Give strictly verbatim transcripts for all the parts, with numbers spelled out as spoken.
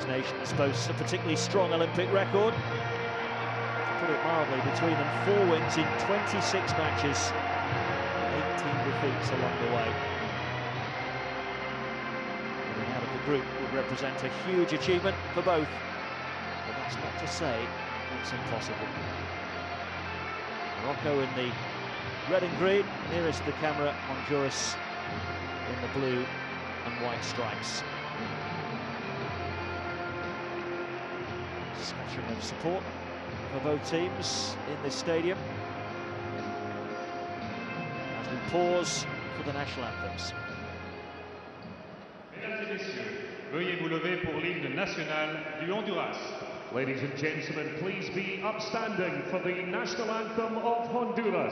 Nations boasts a particularly strong Olympic record. To put it mildly, between them four wins in twenty-six matches, eighteen defeats along the way. Getting out of the group would represent a huge achievement for both, but that's not to say it's impossible. Morocco in the red and green, nearest the camera, Honduras in the blue and white stripes. Scattering of support for both teams in this stadium as we pause for the national anthems. Mesdames et messieurs, veuillez vous lever pour l'hymne national du Honduras. Ladies and gentlemen, please be upstanding for the national anthem of Honduras.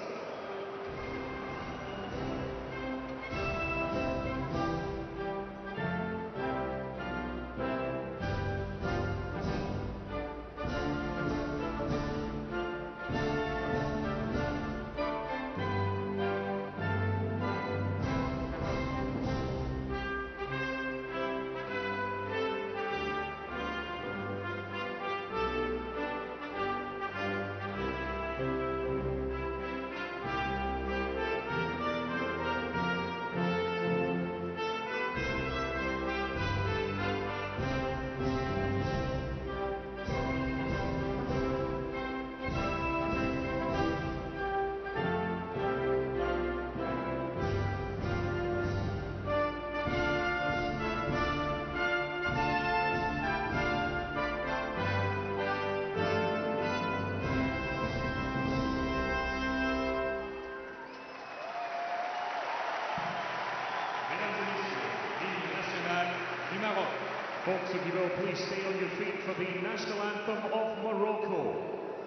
Folks, if you will, please stay on your feet for the national anthem of Morocco.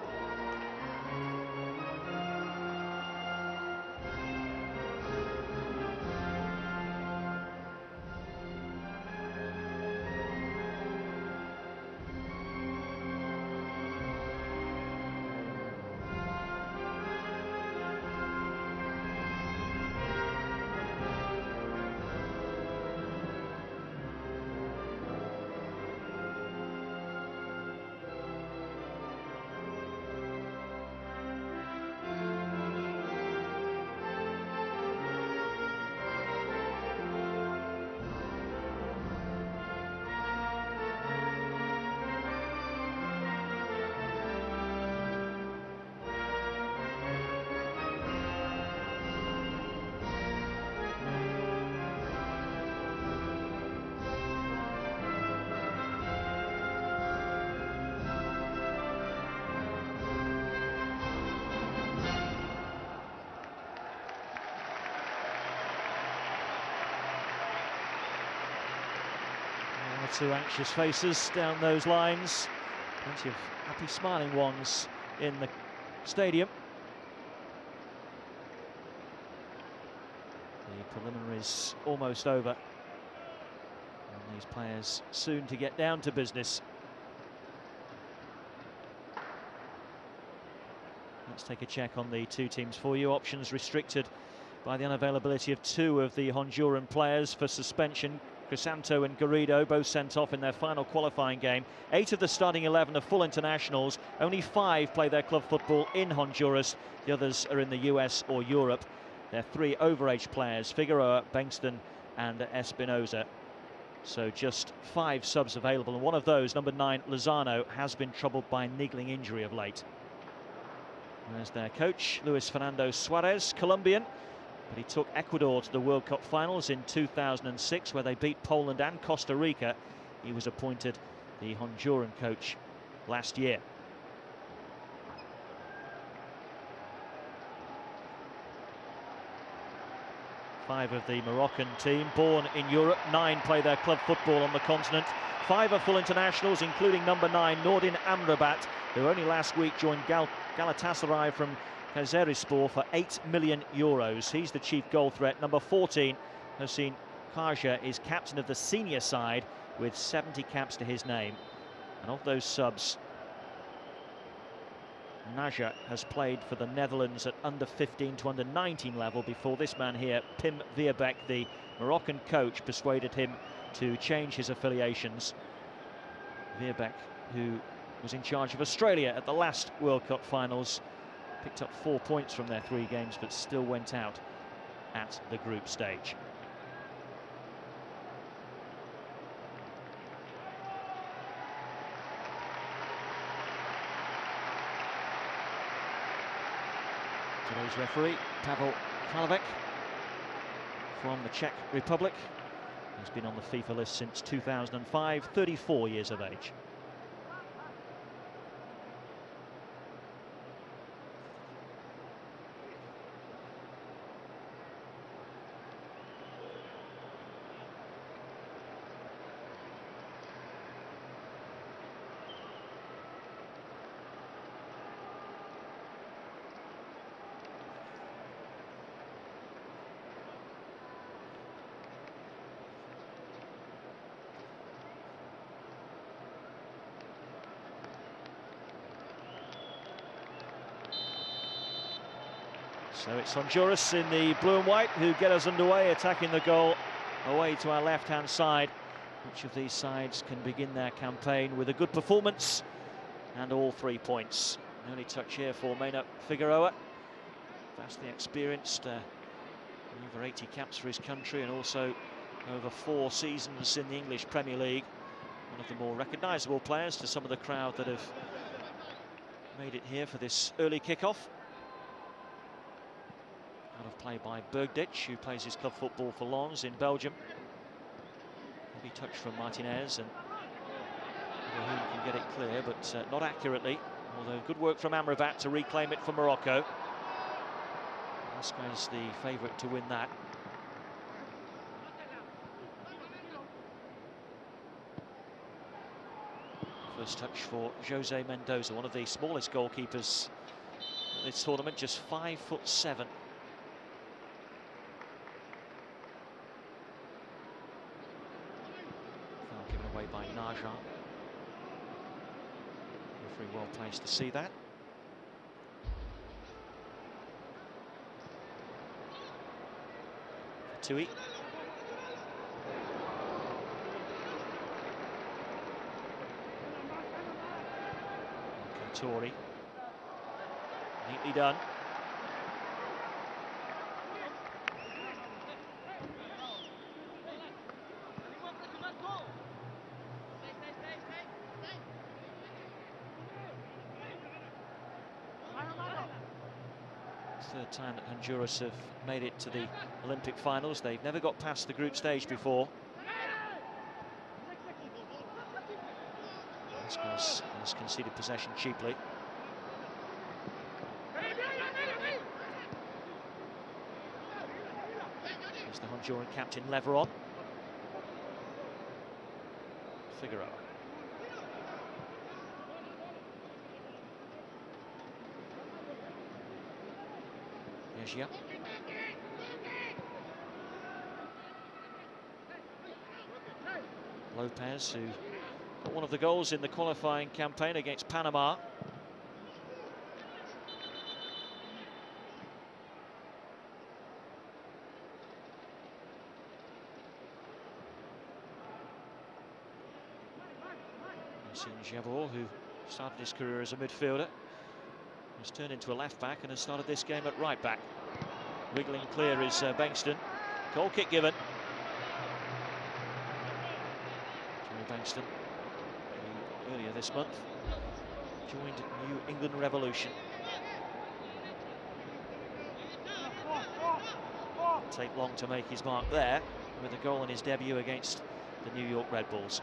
Two anxious faces down those lines, plenty of happy smiling ones in the stadium. The preliminaries almost over, and these players soon to get down to business. Let's take a check on the two teams for you. Options restricted by the unavailability of two of the Honduran players for suspension. Crisanto and Garrido both sent off in their final qualifying game. Eight of the starting eleven are full internationals. Only five play their club football in Honduras. The others are in the U S or Europe. They're three overage players, Figueroa, Bengston and Espinoza. So just five subs available, and one of those, number nine, Lozano, has been troubled by a niggling injury of late. There's their coach, Luis Fernando Suarez, Colombian. But he took Ecuador to the World Cup finals in two thousand six, where they beat Poland and Costa Rica. He was appointed the Honduran coach last year. Five of the Moroccan team born in Europe, nine play their club football on the continent. Five are full internationals, including number nine, Nordin Amrabat, who only last week joined Gal Galatasaray from Kayserispor for eight million euros. He's the chief goal threat. Number fourteen, Hossein Khaja, is captain of the senior side with seventy caps to his name. And of those subs, Naja has played for the Netherlands at under fifteen to under nineteen level before this man here, Pim Vierbeck, the Moroccan coach, persuaded him to change his affiliations. Veerbeek, who was in charge of Australia at the last World Cup finals, picked up four points from their three games, but still went out at the group stage. Today's referee, Pavel Kralovic, from the Czech Republic. He's been on the FIFA list since two thousand five, thirty-four years of age. So it's Honduras in the blue and white who get us underway, attacking the goal away to our left-hand side. Which of these sides can begin their campaign with a good performance and all three points? An early touch here for Maynard Figueroa, vastly experienced, uh, over eighty caps for his country and also over four seasons in the English Premier League. One of the more recognisable players to some of the crowd that have made it here for this early kick-off. Out of play by Bergdich, who plays his club football for Lens in Belgium. Heavy touch from Martinez, and Ibrahim can get it clear, but uh, not accurately. Although good work from Amrabat to reclaim it for Morocco. Alaska's the favourite to win that. First touch for Jose Mendoza, one of the smallest goalkeepers this tournament, just five foot seven. Given away by Naja. Referee well placed to see that. Tui. Tori. Neatly done. Third time that Honduras have made it to the Olympic finals. They've never got past the group stage before. Alaska has conceded possession cheaply. Here's the Honduran captain Leveron. Figueroa. Here's Lopez, who got one of the goals in the qualifying campaign against Panama. Javor, who started his career as a midfielder, has turned into a left back and has started this game at right back. Wiggling clear is uh, Bengston. Goal kick given. Jerry Bengston, who earlier this month joined New England Revolution. Didn't take long to make his mark there with a goal in his debut against the New York Red Bulls.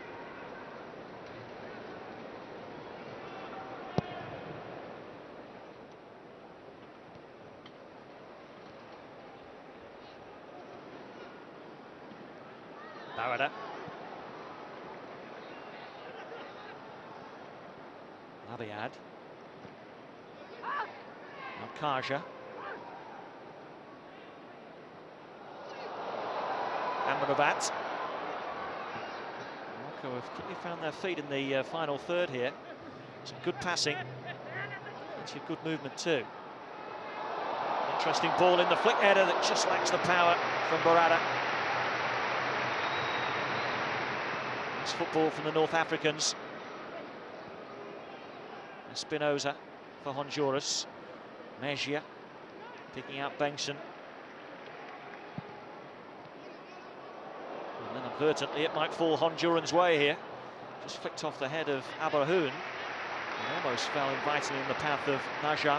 Barada. Labiad. Now Kaja. Amrabat. Morocco have quickly found their feet in the uh, final third here. Some good passing. Plenty of good movement too. Interesting ball in the flick header that just lacks the power from Barada. It's football from the North Africans. Espinosa for Honduras. Mejia picking out Bengtson. And inadvertently it might fall Honduran's way here. Just flicked off the head of Aberhoon and almost fell invitingly in the path of Naja.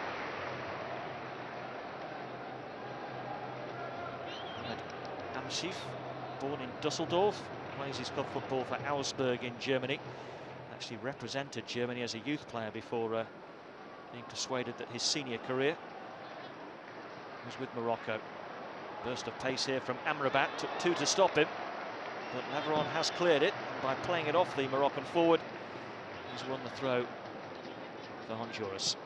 Amsif, born in Dusseldorf, plays his club football for Augsburg in Germany. Actually represented Germany as a youth player before uh, being persuaded that his senior career was with Morocco. Burst of pace here from Amrabat, took two to stop him, but Leveron has cleared it, and by playing it off the Moroccan forward, he's won the throw for Honduras.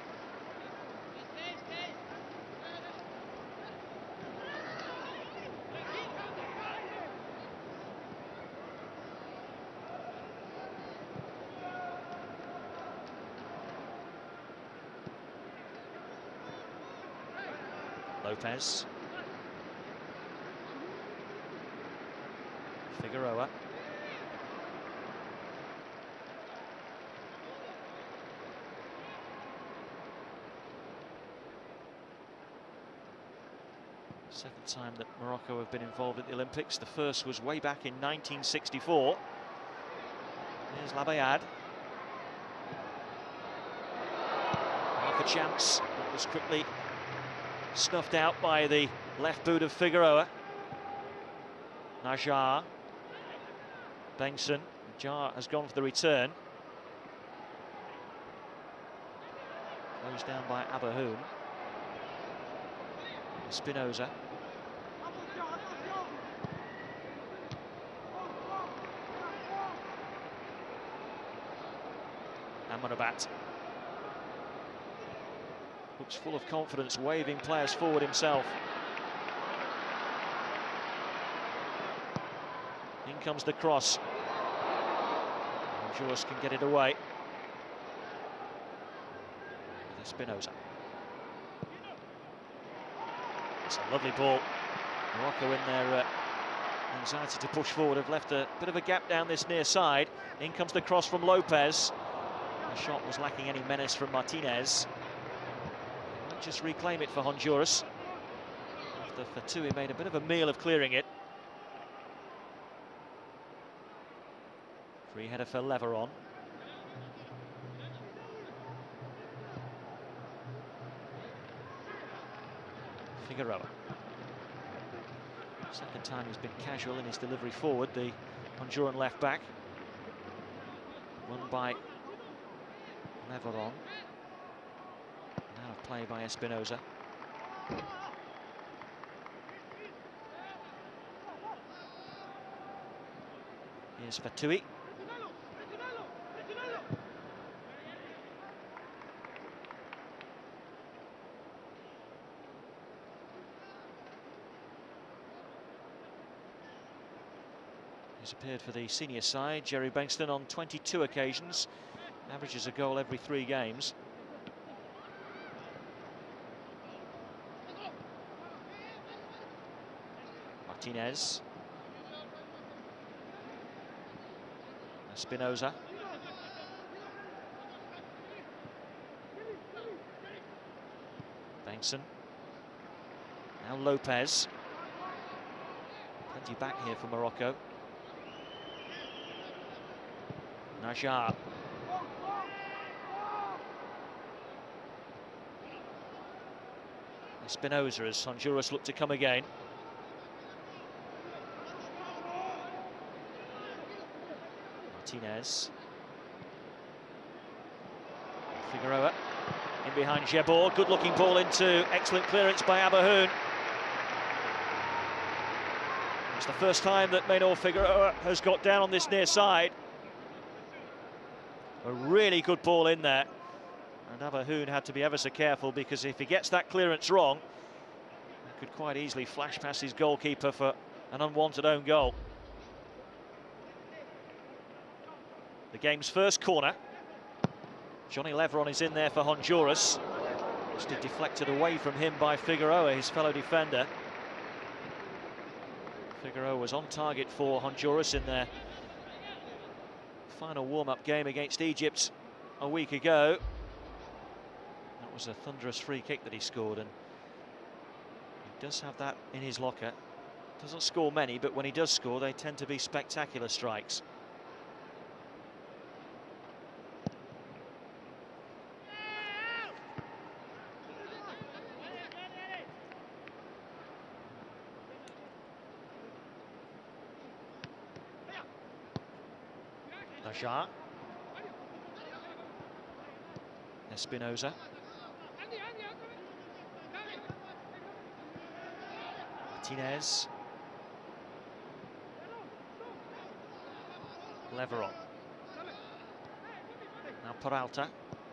Lopez. Figueroa. Second time that Morocco have been involved at the Olympics. The first was way back in nineteen sixty-four. Here's Labayad. Half a chance. That was quickly snuffed out by the left boot of Figueroa. Najar. Bengtson. Najar has gone for the return. Closed down by Aberhoon. Espinosa. Amrabat. Looks full of confidence, waving players forward himself. In comes the cross. Honduras can get it away. With Espinosa. It's a lovely ball. Morocco in their uh, anxiety to push forward have left a bit of a gap down this near side. In comes the cross from Lopez. The shot was lacking any menace from Martinez. Just reclaim it for Honduras. After Fatui made a bit of a meal of clearing it. Free header for Leveron. Figueroa. Second time he's been casual in his delivery forward, the Honduran left back. Won by Leveron. Now play by Espinosa. Here's Fatui. He's appeared for the senior side, Jerry Bengtson, on twenty-two occasions. Averages a goal every three games. Martinez. Espinosa. Bengtson. Now Lopez. Plenty back here for Morocco. Najar. Espinosa as Honduras look to come again. Martinez. Figueroa in behind Jebor. Good looking ball into excellent clearance by Aberhoon. It's the first time that Maynor Figueroa has got down on this near side. A really good ball in there. And Aberhoon had to be ever so careful, because if he gets that clearance wrong, he could quite easily flash past his goalkeeper for an unwanted own goal. The game's first corner. Johnny Leveron is in there for Honduras. Just deflected away from him by Figueroa, his fellow defender. Figueroa was on target for Honduras in their final warm-up game against Egypt a week ago. That was a thunderous free kick that he scored, and he does have that in his locker. Doesn't score many, but when he does score, they tend to be spectacular strikes. Najar. Espinosa. Martinez. Leveron. Now Peralta.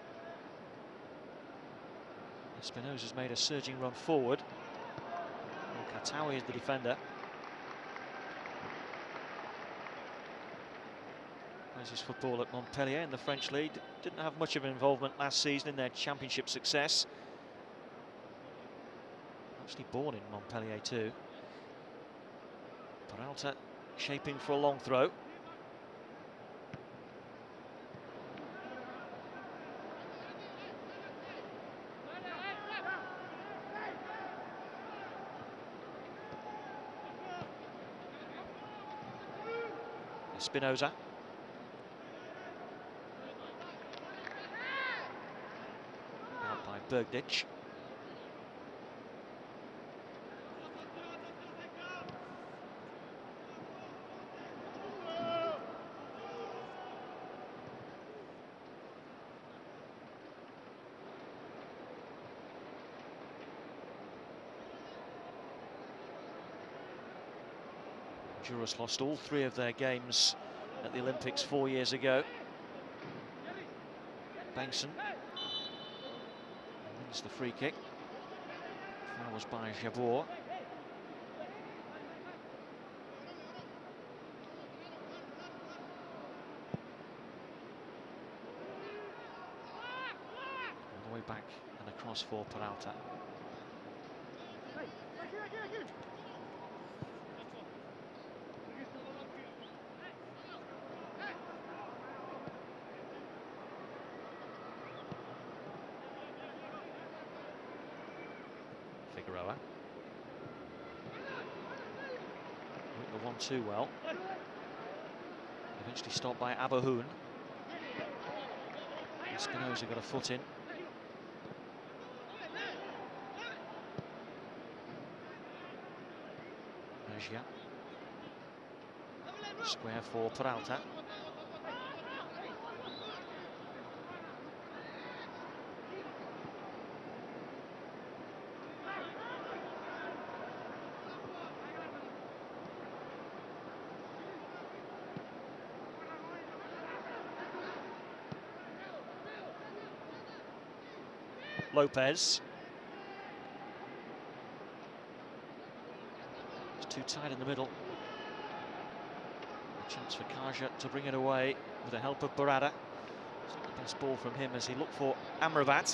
Espinosa's made a surging run forward. Katawi is the defender. Plays his football at Montpellier in the French league. Didn't have much of an involvement last season in their championship success. Actually born in Montpellier too. Peralta shaping for a long throw. Espinosa. Out by Bergdich. Honduras lost all three of their games at the Olympics four years ago. Bengtson wins the free kick. Foul was by Jabor. All the way back and across for Peralta. Figueroa. The one two well. Eventually stopped by Abohoun. Espinosa got a foot in. Mejia. Square for Peralta. Lopez. It's too tight in the middle. A chance for Kaja to bring it away with the help of Barada. It's not the best ball from him as he looked for Amrabat.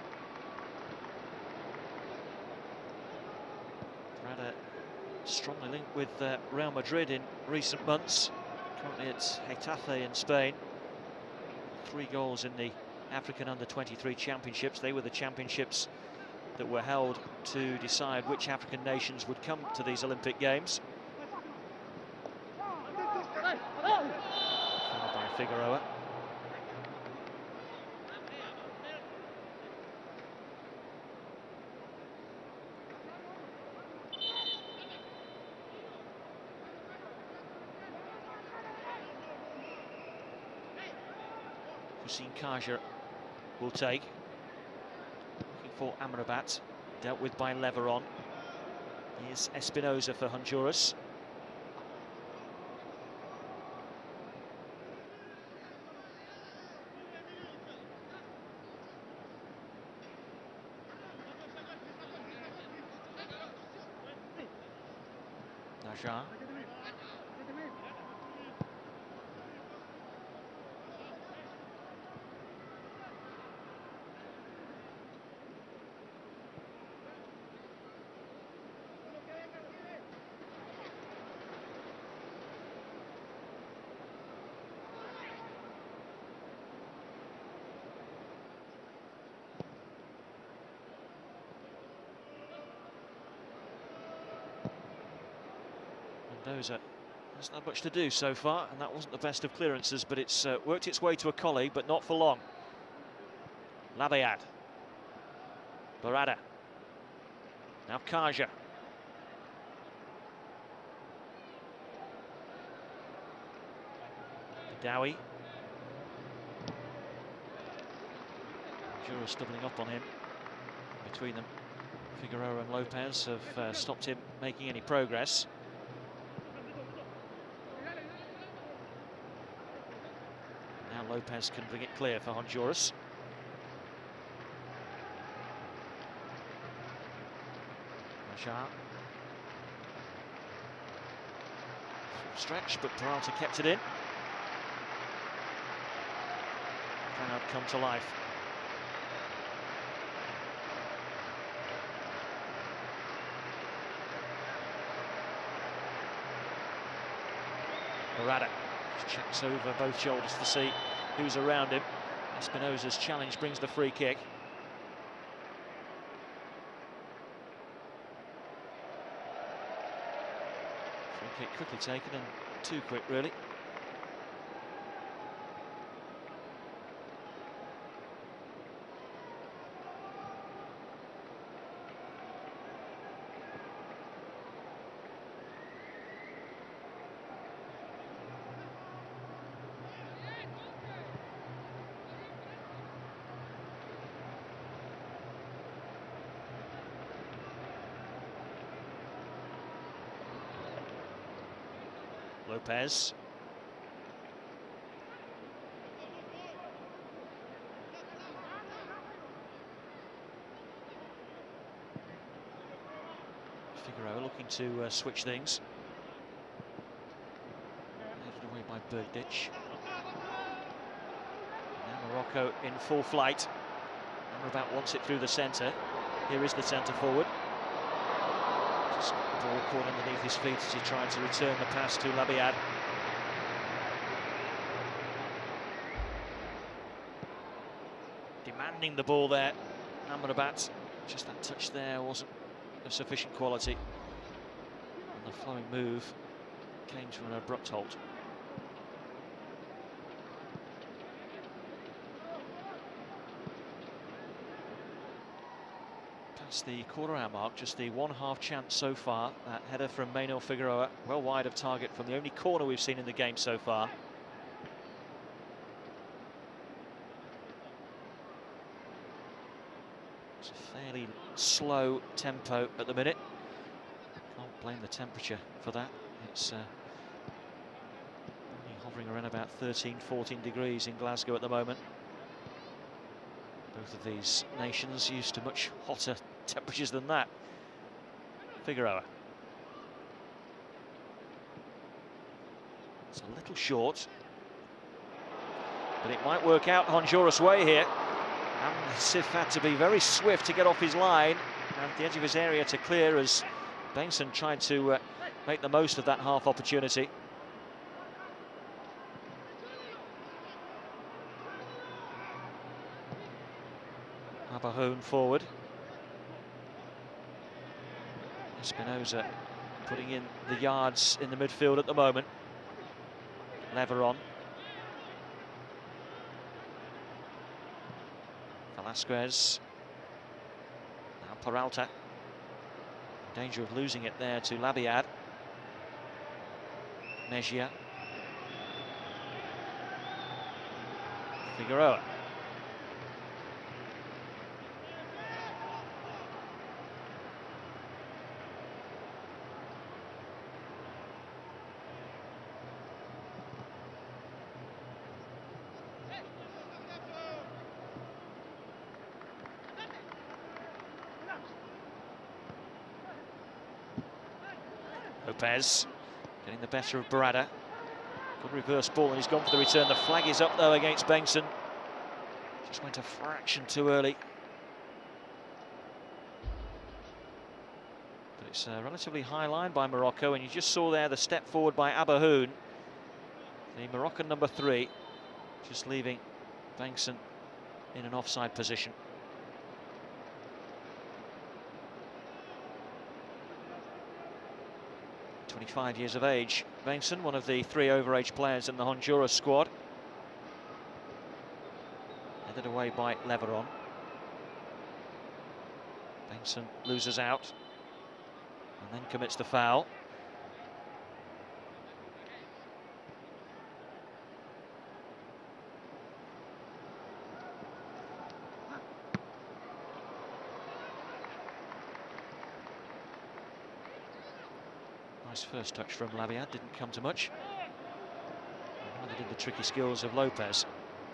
Barada strongly linked with uh, Real Madrid in recent months. Currently it's Getafe in Spain. Three goals in the African under twenty-three championships. They were the championships that were held to decide which African nations would come to these Olympic Games. Followed by Figueroa. Hussein Kaja will take. Looking for Amrabat, dealt with by Leveron. Here's Espinosa for Honduras. Najar. Mendoza hasn't had much to do so far, and that wasn't the best of clearances, but it's uh, worked its way to a colleague, but not for long. Labiad. Barada. Now Kaja. Dowie. Honduras doubling up on him. Between them, Figueroa and Lopez have uh, stopped him making any progress. Now Lopez can bring it clear for Honduras. Rajah. Stretch, but Peralta kept it in. Crowd come to life. Barada checks over both shoulders to see who's around him. Espinosa's challenge brings the free kick. Free kick quickly taken, and too quick really. Lopez. Figueroa looking to uh, switch things. Led away by Birditch. Now Morocco in full flight. Amrabat wants it through the centre. Here is the centre forward. Just got the ball caught underneath his feet as he tried to return the pass to Labiad. Demanding the ball there, Amrabat. Just that touch there wasn't of sufficient quality. And the flowing move came to an abrupt halt. Past the quarter hour mark, just the one half chance so far. That header from Manuel Figueroa, well wide of target from the only corner we've seen in the game so far. It's a fairly slow tempo at the minute. Can't blame the temperature for that. It's uh, only hovering around about thirteen, fourteen degrees in Glasgow at the moment. Both of these nations used to much hotter temperatures than that. Figueroa. It's a little short, but it might work out Honduras' way here. And Sif had to be very swift to get off his line and at the edge of his area to clear as Benson tried to uh, make the most of that half opportunity. Abahun forward. Espinosa putting in the yards in the midfield at the moment. Leveron. Velasquez. Now Peralta. In danger of losing it there to Labiad. Mejia. Figueroa. Lopez getting the better of Barada. Good reverse ball, and he's gone for the return. The flag is up though against Benson. Just went a fraction too early. But it's a relatively high line by Morocco, and you just saw there the step forward by Abahun, the Moroccan number three, just leaving Benson in an offside position. twenty-five years of age. Benson, one of the three overage players in the Honduras squad. Headed away by Leveron. Benson loses out and then commits the foul. Nice first touch from Labiad, didn't come to much. Neither did the tricky skills of Lopez.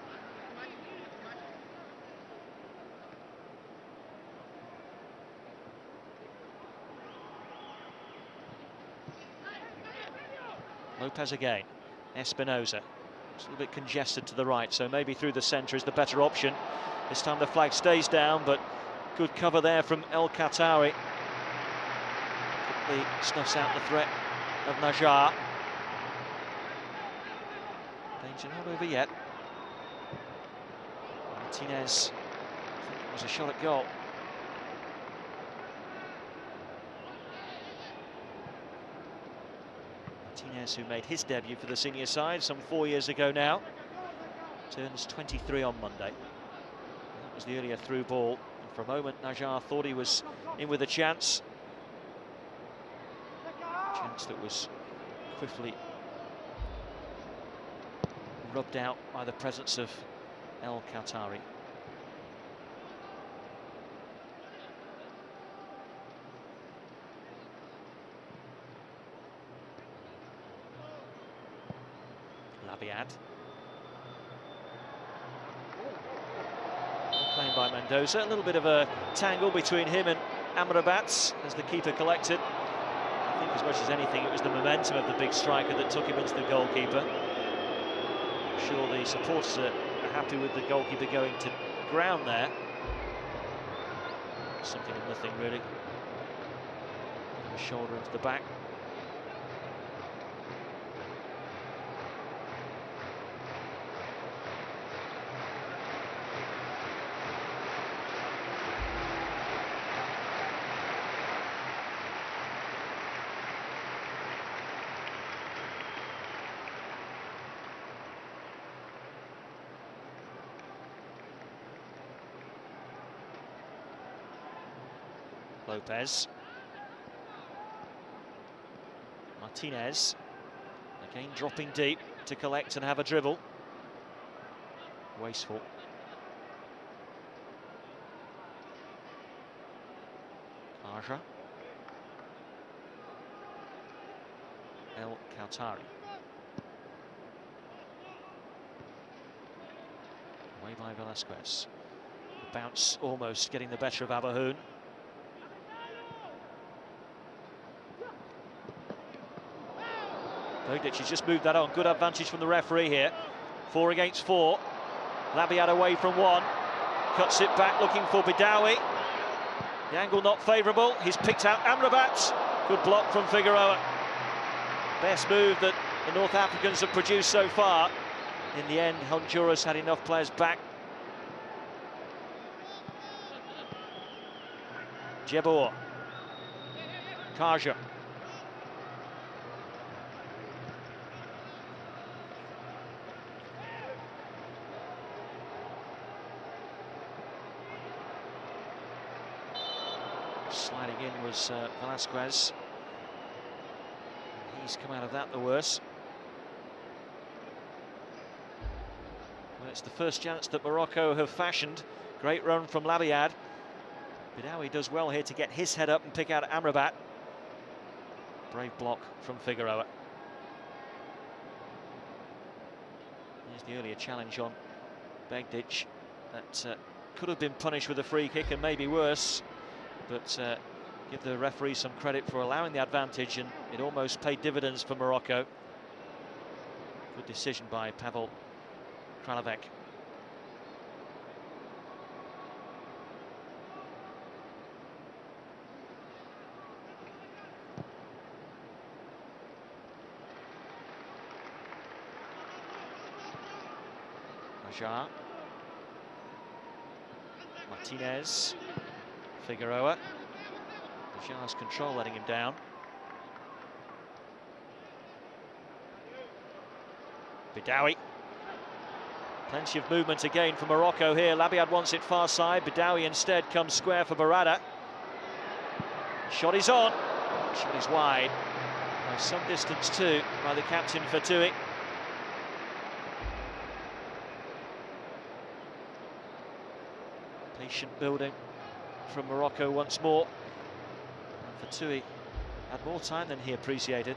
Lopez again. Espinosa. It's a little bit congested to the right, so maybe through the centre is the better option. This time the flag stays down, but good cover there from El Qatari. Quickly snuffs out the threat of Najar. Danger not over yet. Martinez, I think it was a shot at goal. Martinez, who made his debut for the senior side some four years ago now, turns twenty-three on Monday. That was the earlier through ball. And for a moment, Najar thought he was in with a chance. Chance that was quickly rubbed out by the presence of El Qatari. Labiad. Playing by Mendoza. A little bit of a tangle between him and Amrabat as the keeper collected. I think as much as anything it was the momentum of the big striker that took him into the goalkeeper. I'm sure the supporters are, are happy with the goalkeeper going to ground there. Something of nothing really. Bit of a shoulder into the back. Lopez. Martinez. Again dropping deep to collect and have a dribble. Wasteful. Aja. El Qatari. Away by Velasquez. The bounce almost getting the better of Abahoun. Bogdic has just moved that on. Good advantage from the referee here. Four against four. Labiad away from one. Cuts it back looking for Bidawi. The angle not favourable. He's picked out Amrabat. Good block from Figueroa. Best move that the North Africans have produced so far. In the end, Honduras had enough players back. Jebor. Kaja. Sliding in was uh, Velasquez. He's come out of that the worse. Well, it's the first chance that Morocco have fashioned. Great run from Labiad. Bidawi does well here to get his head up and pick out Amrabat. Brave block from Figueroa. Here's the earlier challenge on Bogdic. That uh, could have been punished with a free kick and maybe worse. But uh, give the referee some credit for allowing the advantage, and it almost paid dividends for Morocco. Good decision by Pavel Kralovec. Najar. Martinez. Figueroa. Najar's control letting him down. Bidawi. Plenty of movement again for Morocco here. Labiad wants it far side. Bidawi instead comes square for Barada. Shot is on. Shot is wide. By some distance too by the captain for Tui. Patient building from Morocco once more. And for Tui, had more time than he appreciated.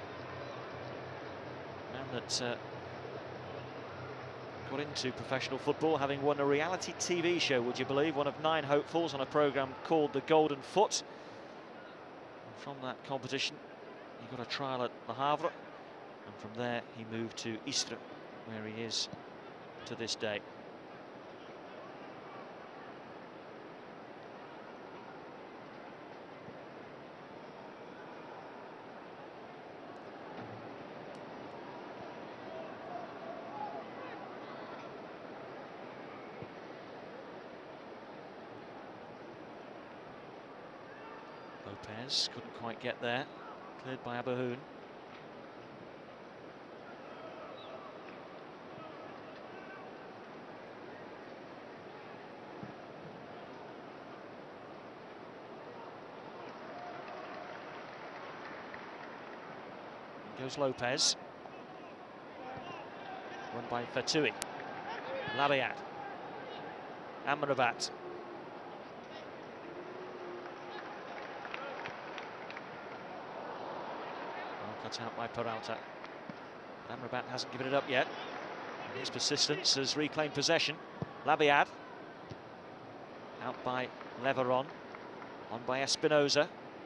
Man that uh, got into professional football, having won a reality T V show, would you believe? One of nine hopefuls on a programme called The Golden Foot. And from that competition, he got a trial at Le Havre, and from there he moved to Istres, where he is to this day. Lopez couldn't quite get there, cleared by Abahoun. Goes Lopez. Won by Fatui. Labiad. Amrabat. Cut out by Peralta. Amrabat hasn't given it up yet. And his persistence has reclaimed possession. Labiad. Out by Leveron. On by Espinosa.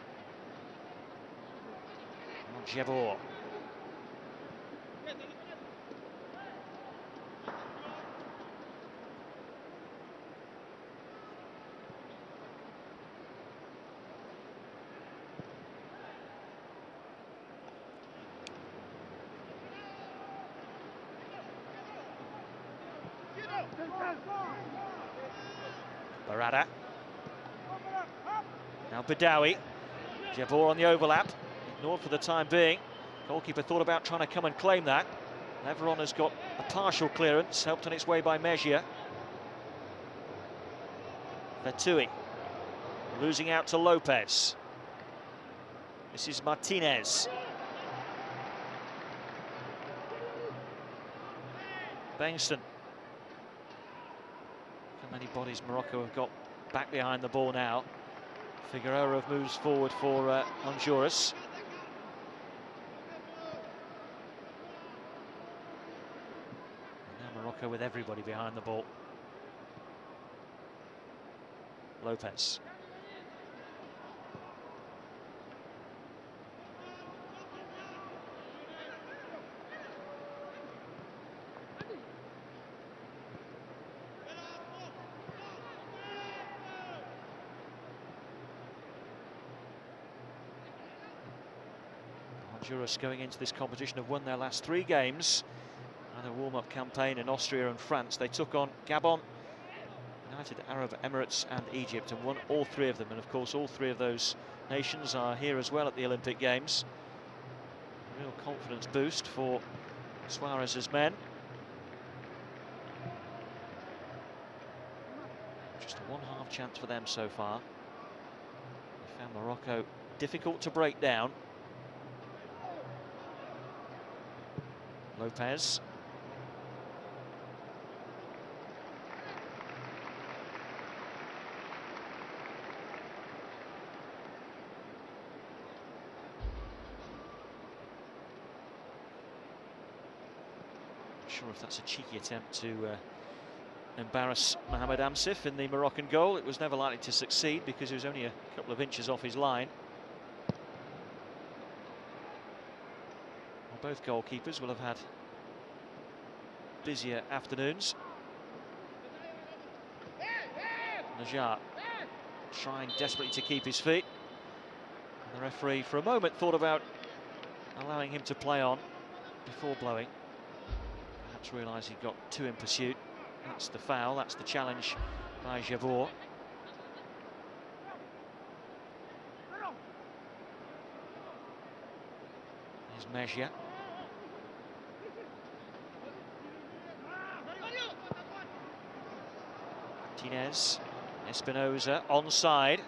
On Jebor. Barada. Now Bidawi. Jebor on the overlap. Ignored for the time being. Goalkeeper thought about trying to come and claim that. Leveron has got a partial clearance, helped on its way by Mejia. Fatui. Losing out to Lopez. This is Martinez. Bengston. How many bodies Morocco have got back behind the ball now. Figueroa moves forward for uh, Honduras. And now Morocco with everybody behind the ball. Lopez. Honduras going into this competition have won their last three games and a warm-up campaign in Austria and France. They took on Gabon, United Arab Emirates and Egypt and won all three of them. And of course all three of those nations are here as well at the Olympic Games. Real confidence boost for Suarez's men. Just a one-half chance for them so far. They found Morocco difficult to break down. Lopez. Not sure if that's a cheeky attempt to uh, embarrass Mohamed Amsif in the Moroccan goal. It was never likely to succeed because he was only a couple of inches off his line. Both goalkeepers will have had busier afternoons. Najjar trying desperately to keep his feet. And the referee for a moment thought about allowing him to play on before blowing. Perhaps realised he got two in pursuit. That's the foul, that's the challenge by Jebor. Here's Mejia. Martinez, Espinosa, onside.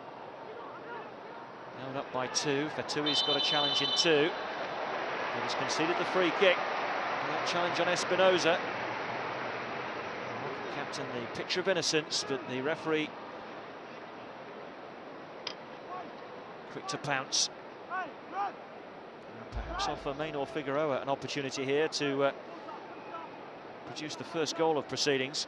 Held up by two. Fatui's got a challenge in two. But he's conceded the free kick. That challenge on Espinosa. Captain, the picture of innocence, but the referee quick to pounce. And perhaps offer Maynor Figueroa an opportunity here to uh, produce the first goal of proceedings.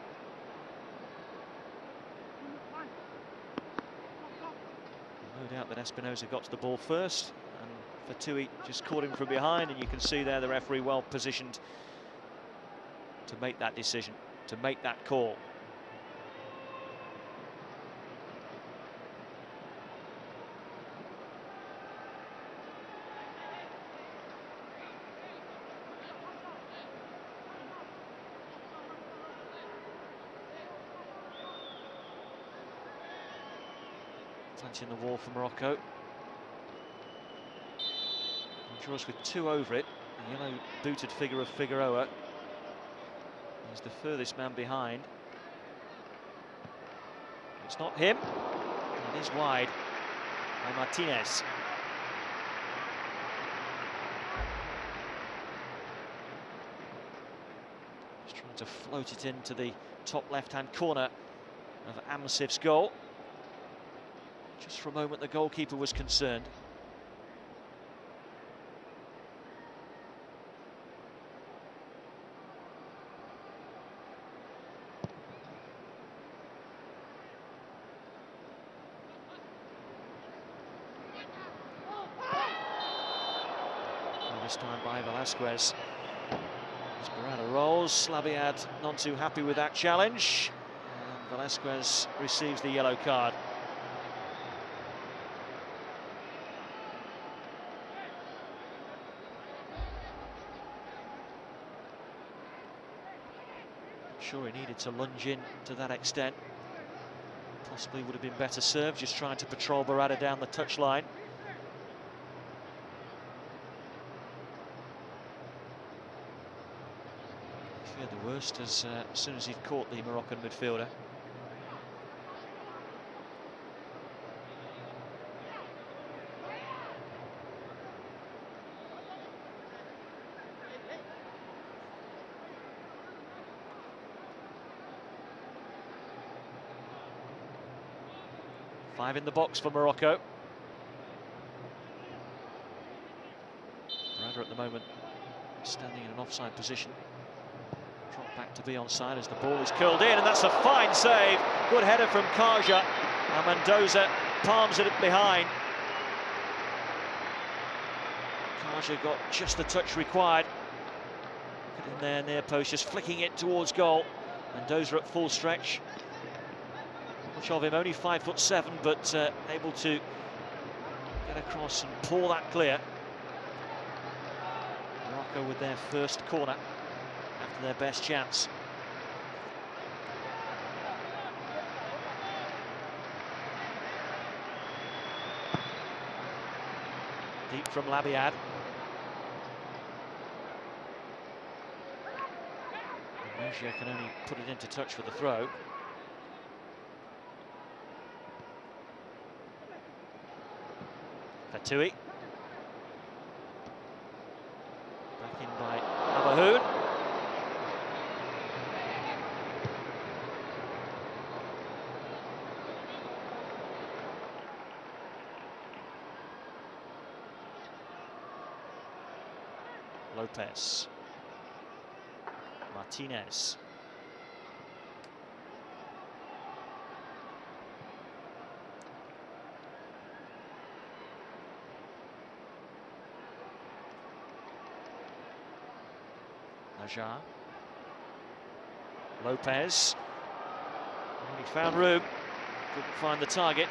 No doubt that Espinosa got to the ball first, and Fatui just caught him from behind, and you can see there the referee well positioned to make that decision, to make that call. Punching the wall for Morocco. Draws with two over it. The yellow booted figure of Figueroa is the furthest man behind. It's not him. It is wide by Martinez. Just trying to float it into the top left-hand corner of Amsif's goal. Just for a moment, the goalkeeper was concerned. And this time by Velasquez. As Barada rolls, Labiad not too happy with that challenge. And Velasquez receives the yellow card. Sure, he needed to lunge in to that extent. Possibly would have been better served, just trying to patrol Barada down the touchline. He feared the worst as, uh, as soon as he caught the Moroccan midfielder. Five in the box for Morocco. Barada at the moment standing in an offside position. Drop back to be onside as the ball is curled in, and that's a fine save. Good header from Kaja, and Mendoza palms it behind. Kaja got just the touch required. Get in there near post, just flicking it towards goal. Mendoza at full stretch. Much of him, only five foot seven, but uh, able to get across and pull that clear. Morocco with their first corner after their best chance. Deep from Labiad. Murcia can only put it into touch with the throw. Fatui. Back in by Abahoun. Lopez. Martinez. Najar. Lopez. He found room. Couldn't find the target.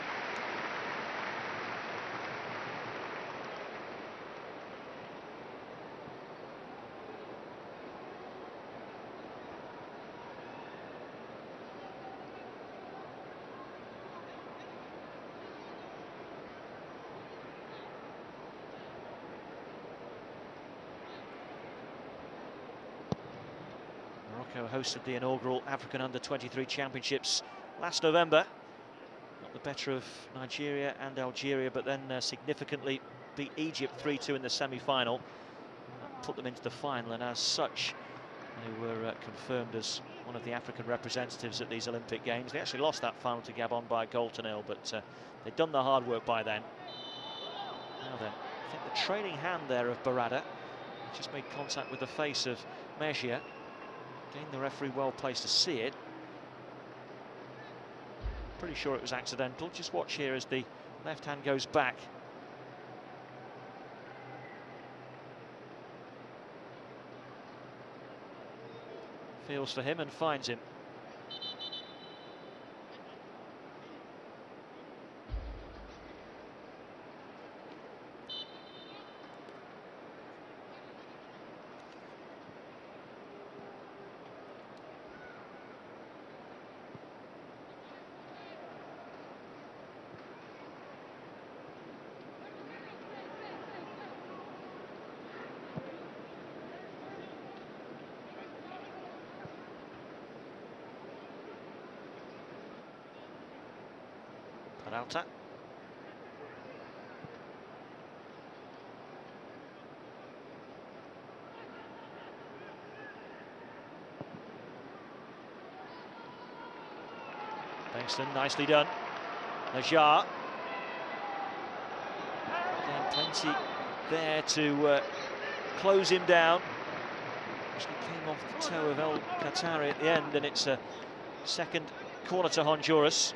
Morocco hosted the inaugural African under twenty-three Championships last November. Got the better of Nigeria and Algeria, but then uh, significantly beat Egypt three two in the semi-final. Put them into the final, and as such, they were uh, confirmed as one of the African representatives at these Olympic Games. They actually lost that final to Gabon by a goal to nil, but uh, they'd done the hard work by then. Now then, I think the trailing hand there of Barada just made contact with the face of Mejia. Again, the referee well placed to see it. Pretty sure it was accidental. Just watch here as the left hand goes back. Feels for him and finds him. Peralta. Bankston, nicely done. Najar. Again, plenty there to uh, close him down. Actually came off the toe of El Qatari at the end, and it's a second corner to Honduras.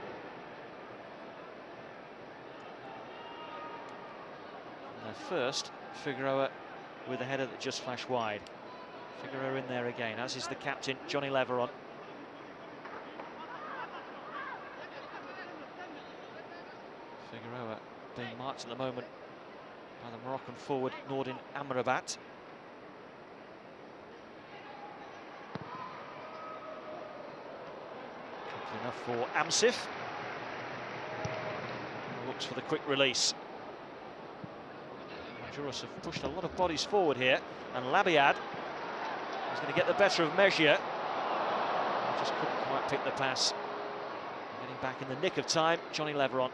First, Figueroa with a header that just flashed wide. Figueroa in there again, as is the captain, Johnny Leveron. Figueroa being marked at the moment by the Moroccan forward, Nordin Amrabat. Comfortable enough for Amsif. Looks for the quick release. Honduras have pushed a lot of bodies forward here, and Labiad is going to get the better of Mejia. He just couldn't quite pick the pass. Getting back in the nick of time, Johnny Leveron.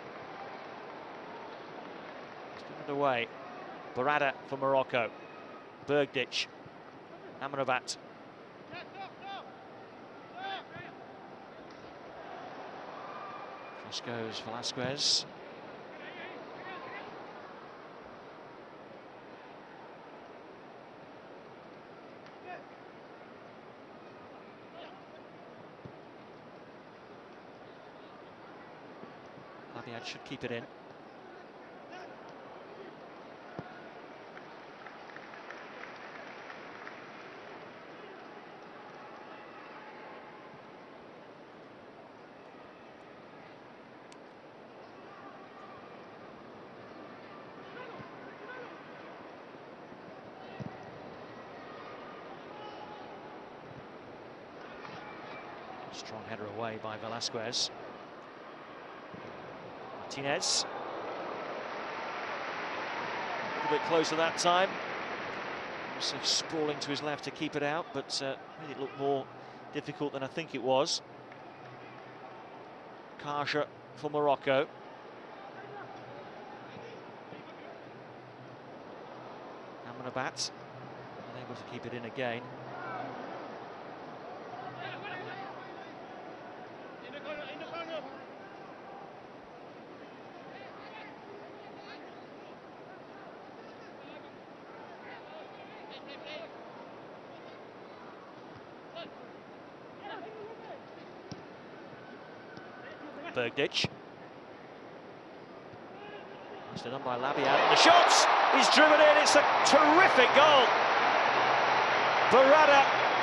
He's given it away. Barada for Morocco. Bergdich. Amrabat. Cross goes Velasquez. Labiad should keep it in. Strong header away by Velasquez. Martinez. A little bit closer that time. Yusuf sprawling to his left to keep it out, but uh, made it look more difficult than I think it was. Kaja for Morocco. Amrabat unable to keep it in again. Bergdich. Nicely done by Labiad. And the shots! He's driven in. It's a terrific goal. Barada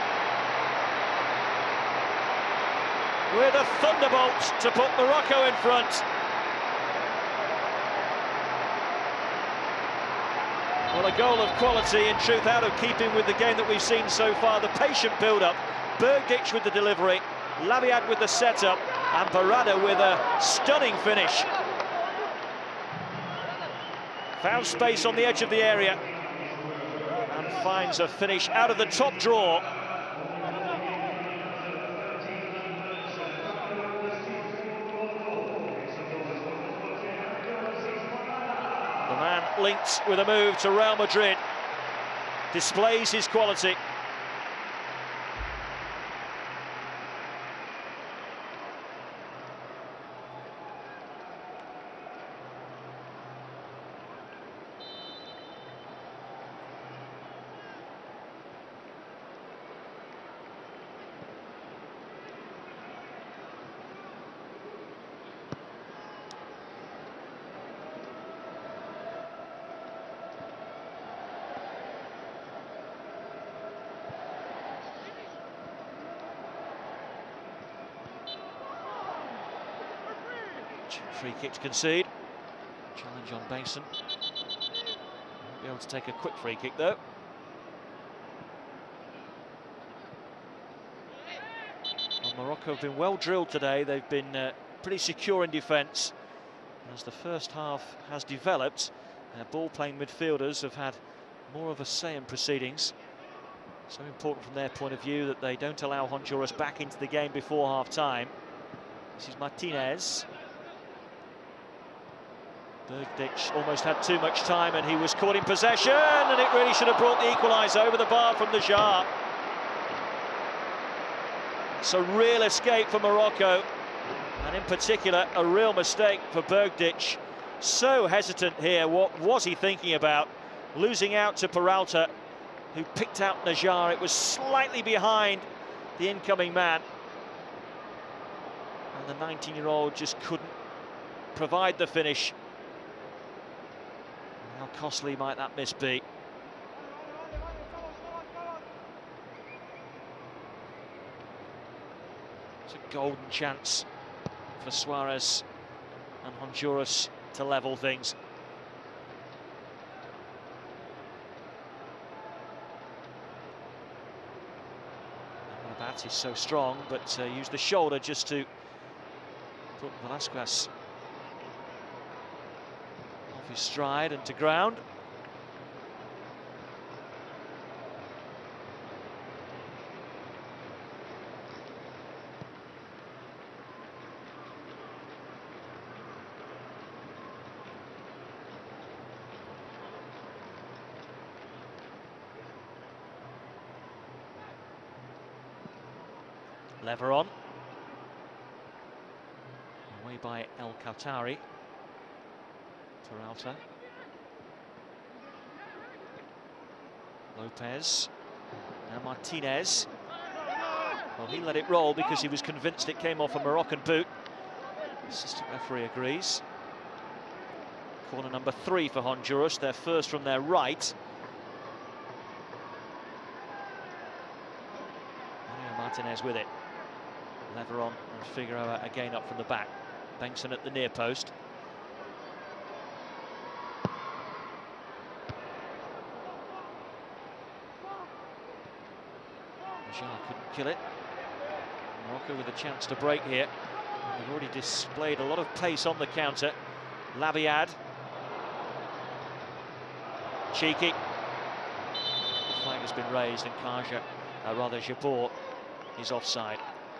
with a thunderbolt to put Morocco in front. Well, a goal of quality, in truth, out of keeping with the game that we've seen so far. The patient build-up. Bergdich with the delivery. Labiad with the setup. And Barada with a stunning finish. Found space on the edge of the area and finds a finish out of the top draw. linked with a move to Real Madrid, displays his quality. Free kick to concede. Challenge on Basin. Won't be able to take a quick free kick though. Well, Morocco have been well drilled today. They've been uh, pretty secure in defence. As the first half has developed, their ball-playing midfielders have had more of a say in proceedings. So important from their point of view that they don't allow Honduras back into the game before half-time. This is Martinez. Bergdich almost had too much time and he was caught in possession, and it really should have brought the equaliser over the bar from the Jar. It's a real escape for Morocco, and in particular a real mistake for Bergdich. So hesitant here. What was he thinking about? Losing out to Peralta, who picked out Najar. It was slightly behind the incoming man, and the nineteen-year-old just couldn't provide the finish. How costly might that miss be? It's a golden chance for Suarez and Honduras to level things. Amrabat is so strong, but uh, used the shoulder just to put Velasquez off his stride and to ground. Lever on. Away by El Khattaari. Peralta. Lopez. Now Martinez. Well, he let it roll because he was convinced it came off a Moroccan boot. Assistant referee agrees. Corner number three for Honduras, their first from their right. Mario Martinez with it. Lever on and Figueroa again up from the back. Bengtson at the near post. Najar couldn't kill it. Morocco with a chance to break here. They've already displayed a lot of pace on the counter. Labiad. Cheeky. The flag has been raised and Kaja, uh, rather Jabor, is offside.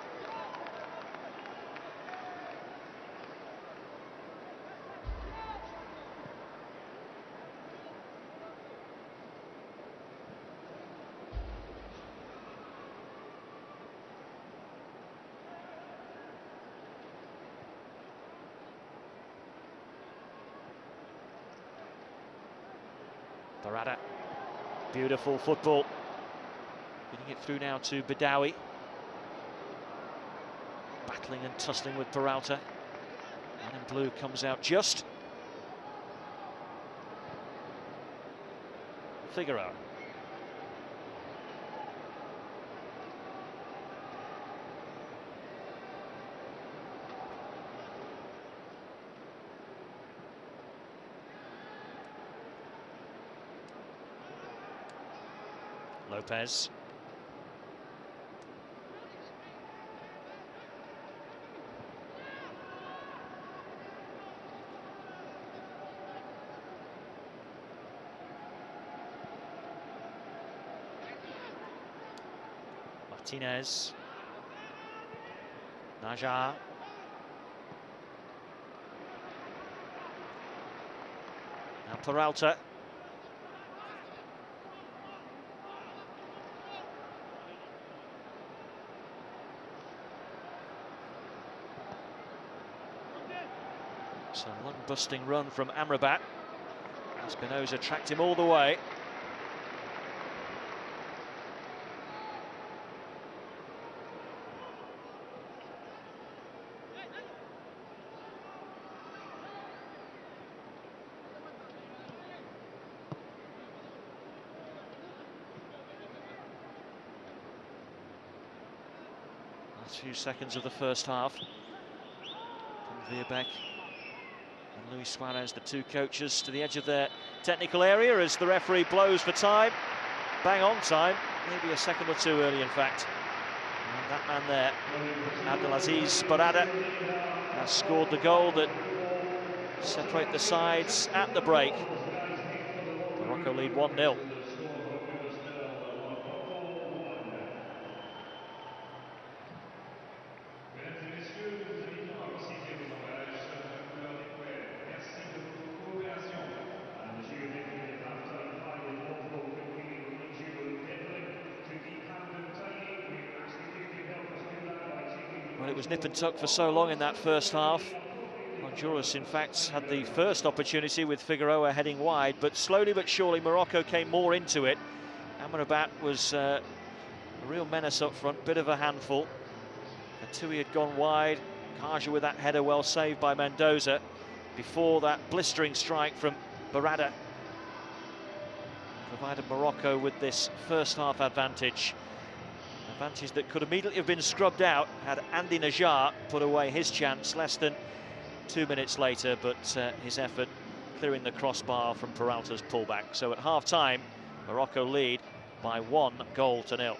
Barada, beautiful football. Getting it through now to Badawi. Battling and tussling with Peralta. Man in blue comes out just. Figueroa. Lopez. Martinez. Najar. Now Peralta. So a lung-busting run from Amrabat. Espinosa tracked him all the way. Last few seconds of the first half. Veerbeek and Luis Suarez, the two coaches, to the edge of their technical area as the referee blows for time. Bang on time, maybe a second or two early in fact. And that man there, Abdelaziz Barada, has scored the goal that separate the sides at the break. Morocco lead one nil. Well, it was nip and tuck for so long in that first half. Honduras, in fact, had the first opportunity with Figueroa heading wide, but slowly but surely Morocco came more into it. Amrabat was uh, a real menace up front, bit of a handful. Katui had gone wide. Kaja with that header well saved by Mendoza before that blistering strike from Barada provided Morocco with this first half advantage. Advantage that could immediately have been scrubbed out had Andy Najjar put away his chance less than two minutes later, but uh, his effort clearing the crossbar from Peralta's pullback. So at half-time, Morocco lead by one goal to nil.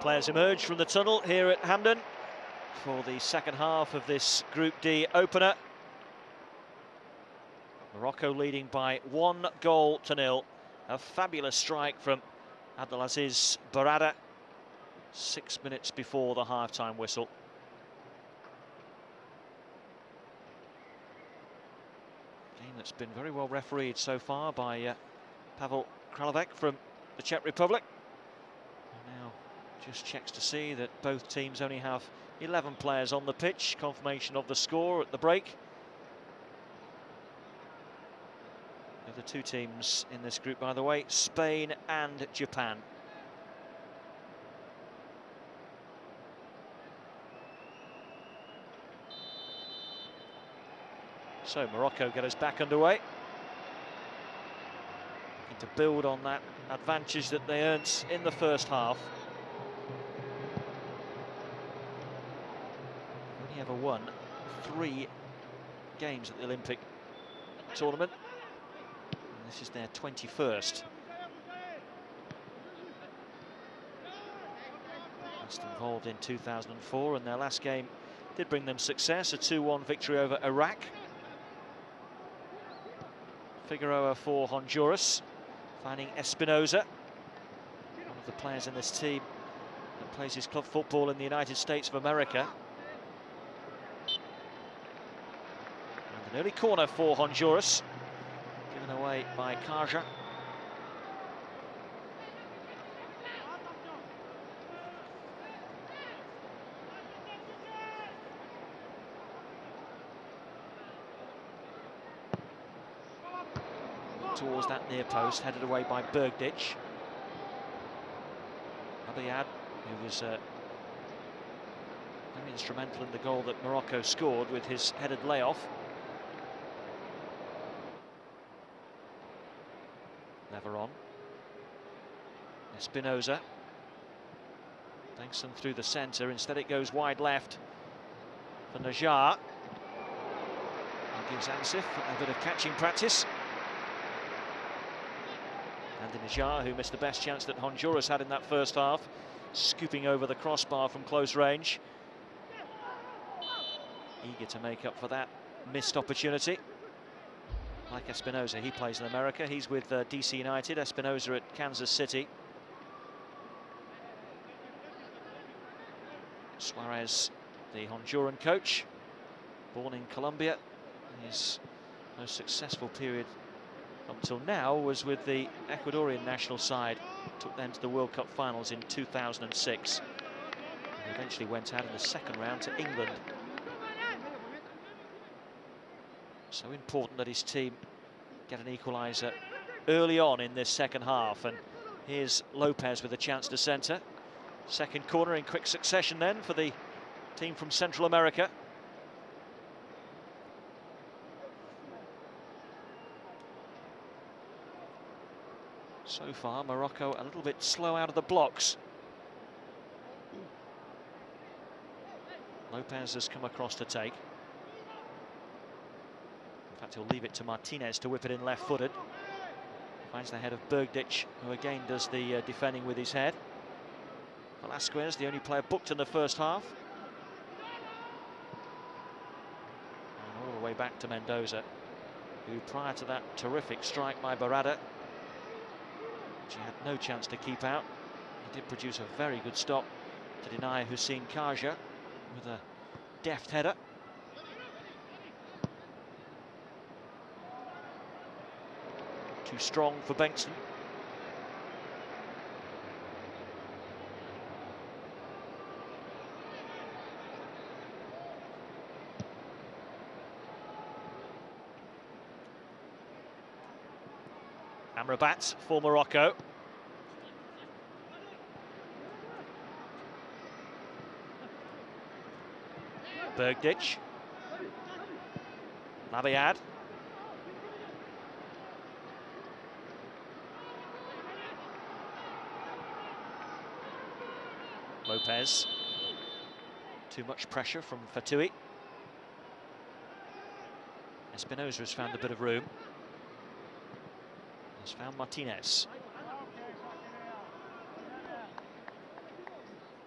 Players emerge from the tunnel here at Hampden for the second half of this Group D opener. Morocco leading by one goal to nil. A fabulous strike from Abdelaziz Barada six minutes before the half-time whistle. Game that's been very well refereed so far by uh, Pavel Kralovec from the Czech Republic. And now just checks to see that both teams only have eleven players on the pitch. Confirmation of the score at the break. The two teams in this group, by the way, Spain and Japan. So Morocco get us back underway. Looking to build on that advantage that they earned in the first half. Only ever won three games at the Olympic tournament. This is their twenty-first. Last involved in two thousand four, and their last game did bring them success, a two one victory over Iraq. Figueroa for Honduras, finding Espinoza, one of the players in this team that plays his club football in the United States of America. And an early corner for Honduras. Given away by Kaja. Towards that near post, headed away by Bergdich. Abiyad, who was uh, very instrumental in the goal that Morocco scored with his headed layoff. Never on. Espinoza. Thanks them through the centre. Instead it goes wide left for Najar. And gives Ansif a bit of catching practice. And Najar, who missed the best chance that Honduras had in that first half, scooping over the crossbar from close range. Eager to make up for that missed opportunity. Like Espinoza, he plays in America. He's with uh, D C United. Espinoza at Kansas City. Suarez, the Honduran coach, born in Colombia. His most successful period up until now was with the Ecuadorian national side. Took them to the World Cup finals in two thousand six. And eventually went out in the second round to England. So important that his team get an equaliser early on in this second half. And here's Lopez with a chance to centre. Second corner in quick succession then for the team from Central America. So far, Morocco a little bit slow out of the blocks. Lopez has come across to take. In fact, he'll leave it to Martinez to whip it in left-footed. Finds the head of Bergdich, who again does the uh, defending with his head. Velasquez, the only player booked in the first half. And all the way back to Mendoza, who prior to that terrific strike by Barada, which he had no chance to keep out, he did produce a very good stop to deny Hussein Kaja with a deft header. Too strong for Bengtsson. Amrabat for Morocco. Bergdich. Labiad. Lopez. Too much pressure from Fatui. Espinoza has found a bit of room. Has found Martinez.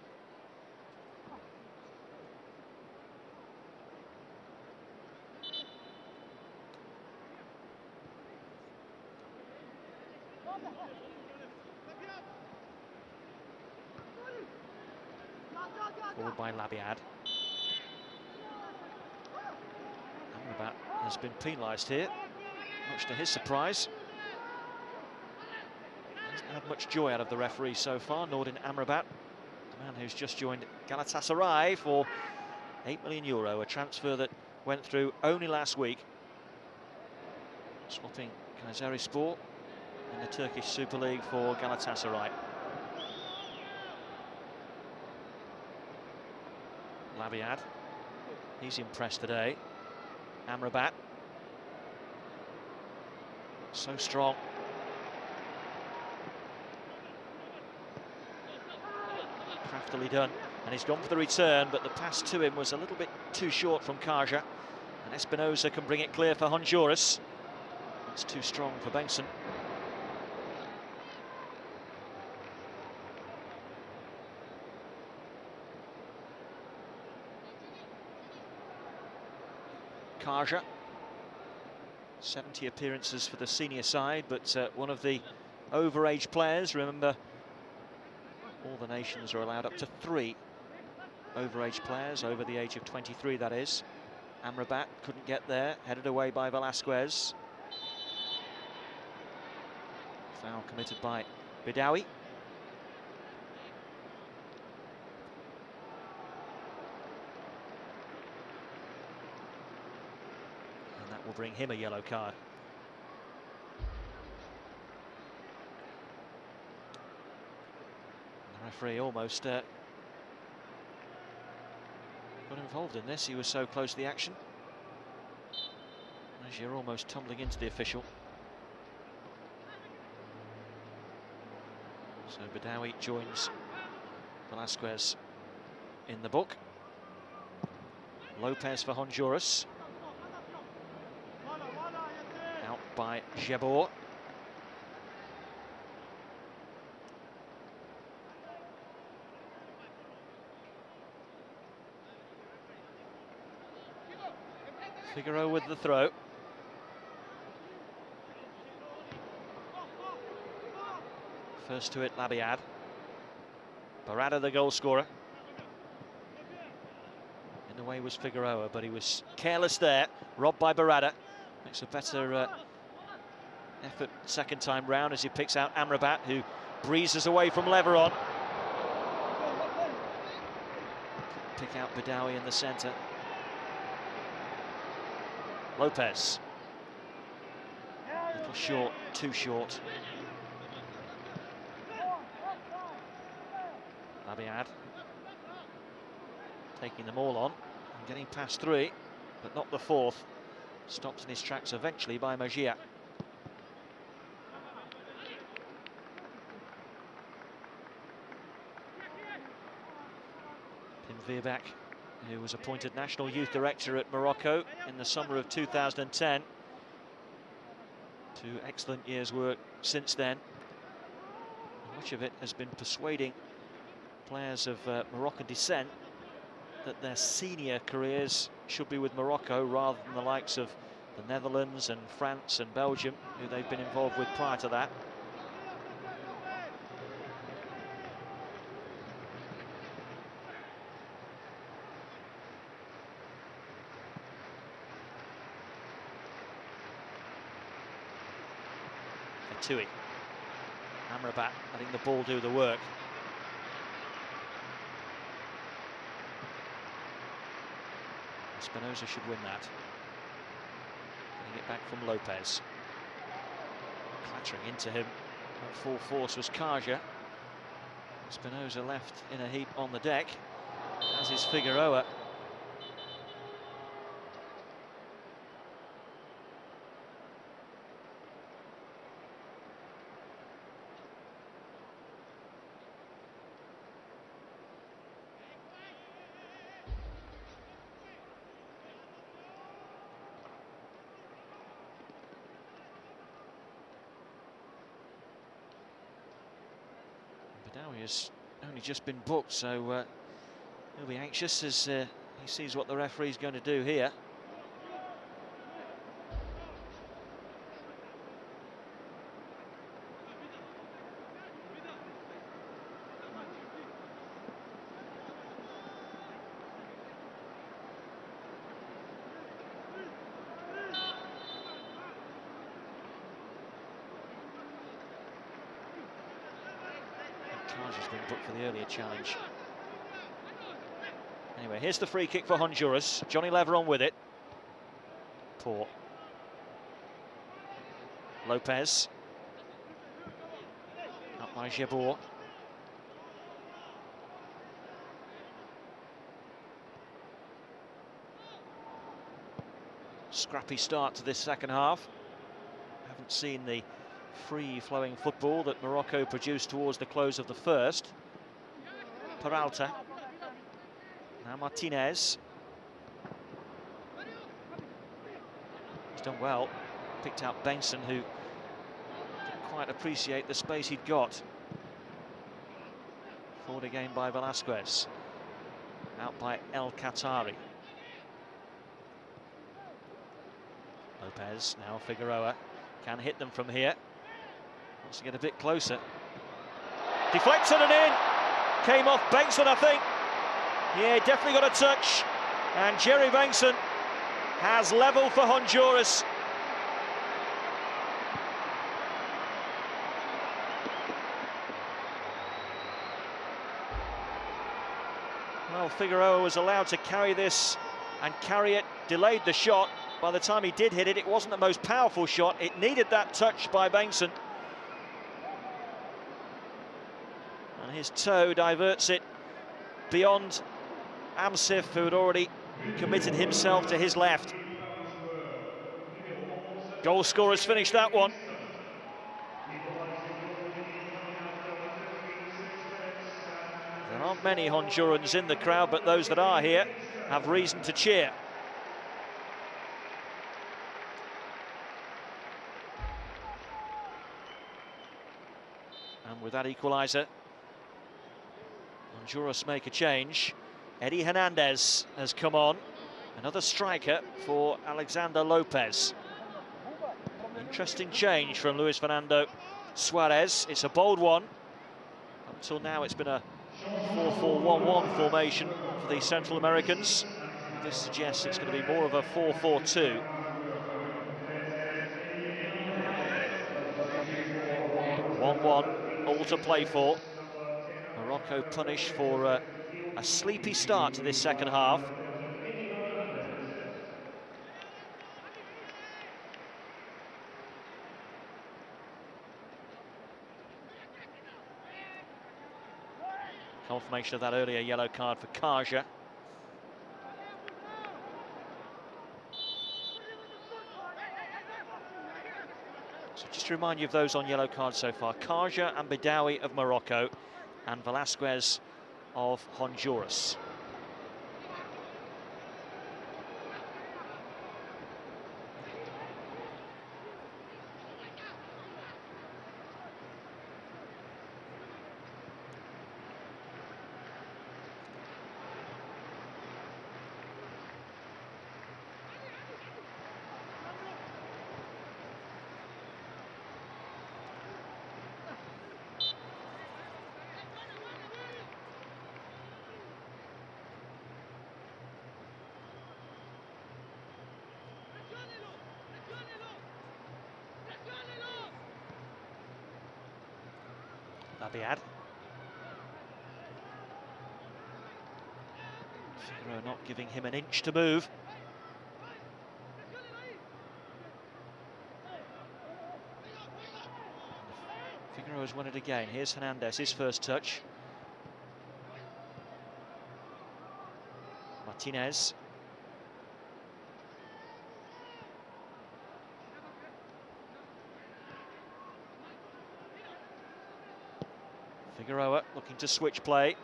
Forward by Labiad. Amrabat has been penalised here, much to his surprise. Hasn't had much joy out of the referee so far, nor did Amrabat, the man who's just joined Galatasaray for eight million euro, a transfer that went through only last week, swapping Kayserispor in the Turkish Super League for Galatasaray. Labiad, he's impressed today. Amrabat, so strong. Craftily done, and he's gone for the return, but the pass to him was a little bit too short from Kaja, and Espinosa can bring it clear for Honduras. It's too strong for Bengtsson. Kaja, seventy appearances for the senior side, but uh, one of the overage players. Remember, all the nations are allowed up to three overage players, over the age of twenty-three, that is. Amrabat couldn't get there, headed away by Velasquez. Foul committed by Bidawi. And that will bring him a yellow card. The referee almost uh, got involved in this. He was so close to the action. As you're almost tumbling into the official. So Bidawi joins Velasquez in the book. Lopez for Honduras. Out by Jabor. Figueroa with the throw. First to it, Labiad. Barada, the goal scorer. In the way was Figueroa, but he was careless there. Robbed by Barada. Makes a better uh, effort second time round as he picks out Amrabat, who breezes away from Leveron. Pick out Bidawi in the centre. Lopez. A little short, too short. Labiad taking them all on and getting past three, but not the fourth. Stopped in his tracks eventually by Magia. Pim Veerbeck, who was appointed National Youth Director at Morocco in the summer of two thousand ten. Two excellent years' work since then. Much of it has been persuading players of uh, Moroccan descent that their senior careers should be with Morocco rather than the likes of the Netherlands and France and Belgium, who they've been involved with prior to that. Tui. Amrabat letting the ball do the work. Espinosa should win that. Getting it back from Lopez. Clattering into him at full force was Kaja. Espinosa left in a heap on the deck, as is Figueroa. Bidawi has only just been booked, so uh, he'll be anxious as uh, he sees what the referee's going to do here. Carja's been booked for the earlier challenge. Anyway, here's the free kick for Honduras. Johnny Leveron with it. Poor. Lopez. Up by Jebour. Scrappy start to this second half. Haven't seen the free-flowing football that Morocco produced towards the close of the first. Peralta. Now Martinez. He's done well. Picked out Benson, who didn't quite appreciate the space he'd got. Forward again by Velasquez. Out by El Qatari. Lopez, now Figueroa. Can hit them from here. Wants to get a bit closer. Deflected and in. Came off Benson, I think. Yeah, definitely got a touch. And Jerry Benson has level for Honduras. Well, Figueroa was allowed to carry this and carry it, delayed the shot. By the time he did hit it, it wasn't the most powerful shot. It needed that touch by Benson. And his toe diverts it beyond Amsif, who had already committed himself to his left. Goal scorers finished that one. There aren't many Hondurans in the crowd, but those that are here have reason to cheer. And with that equaliser, Honduras make a change. Eddie Hernandez has come on, another striker for Alexander Lopez. Interesting change from Luis Fernando Suarez. It's a bold one. Up until now, it's been a four four one one formation for the Central Americans. This suggests it's going to be more of a four four two. one one, all to play for. Morocco punished for uh, a sleepy start to this second half. Confirmation of that earlier yellow card for Carja. So just to remind you of those on yellow cards so far: Carja and Bidawi of Morocco, and Velasquez of Honduras. Olympiad. Figueroa not giving him an inch to move. Figueroa's won it again. Here's Hernandez, his first touch. Martinez. Figueroa looking to switch play.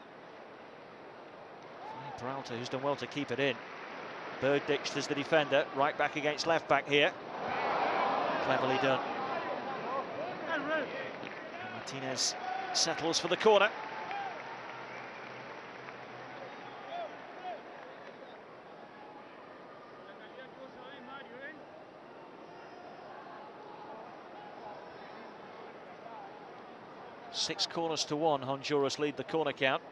Peralta, who's done well to keep it in. Bird ditched as the defender, right back against left back here. Cleverly done. And Martinez settles for the corner. Six corners to one, Honduras lead the corner count.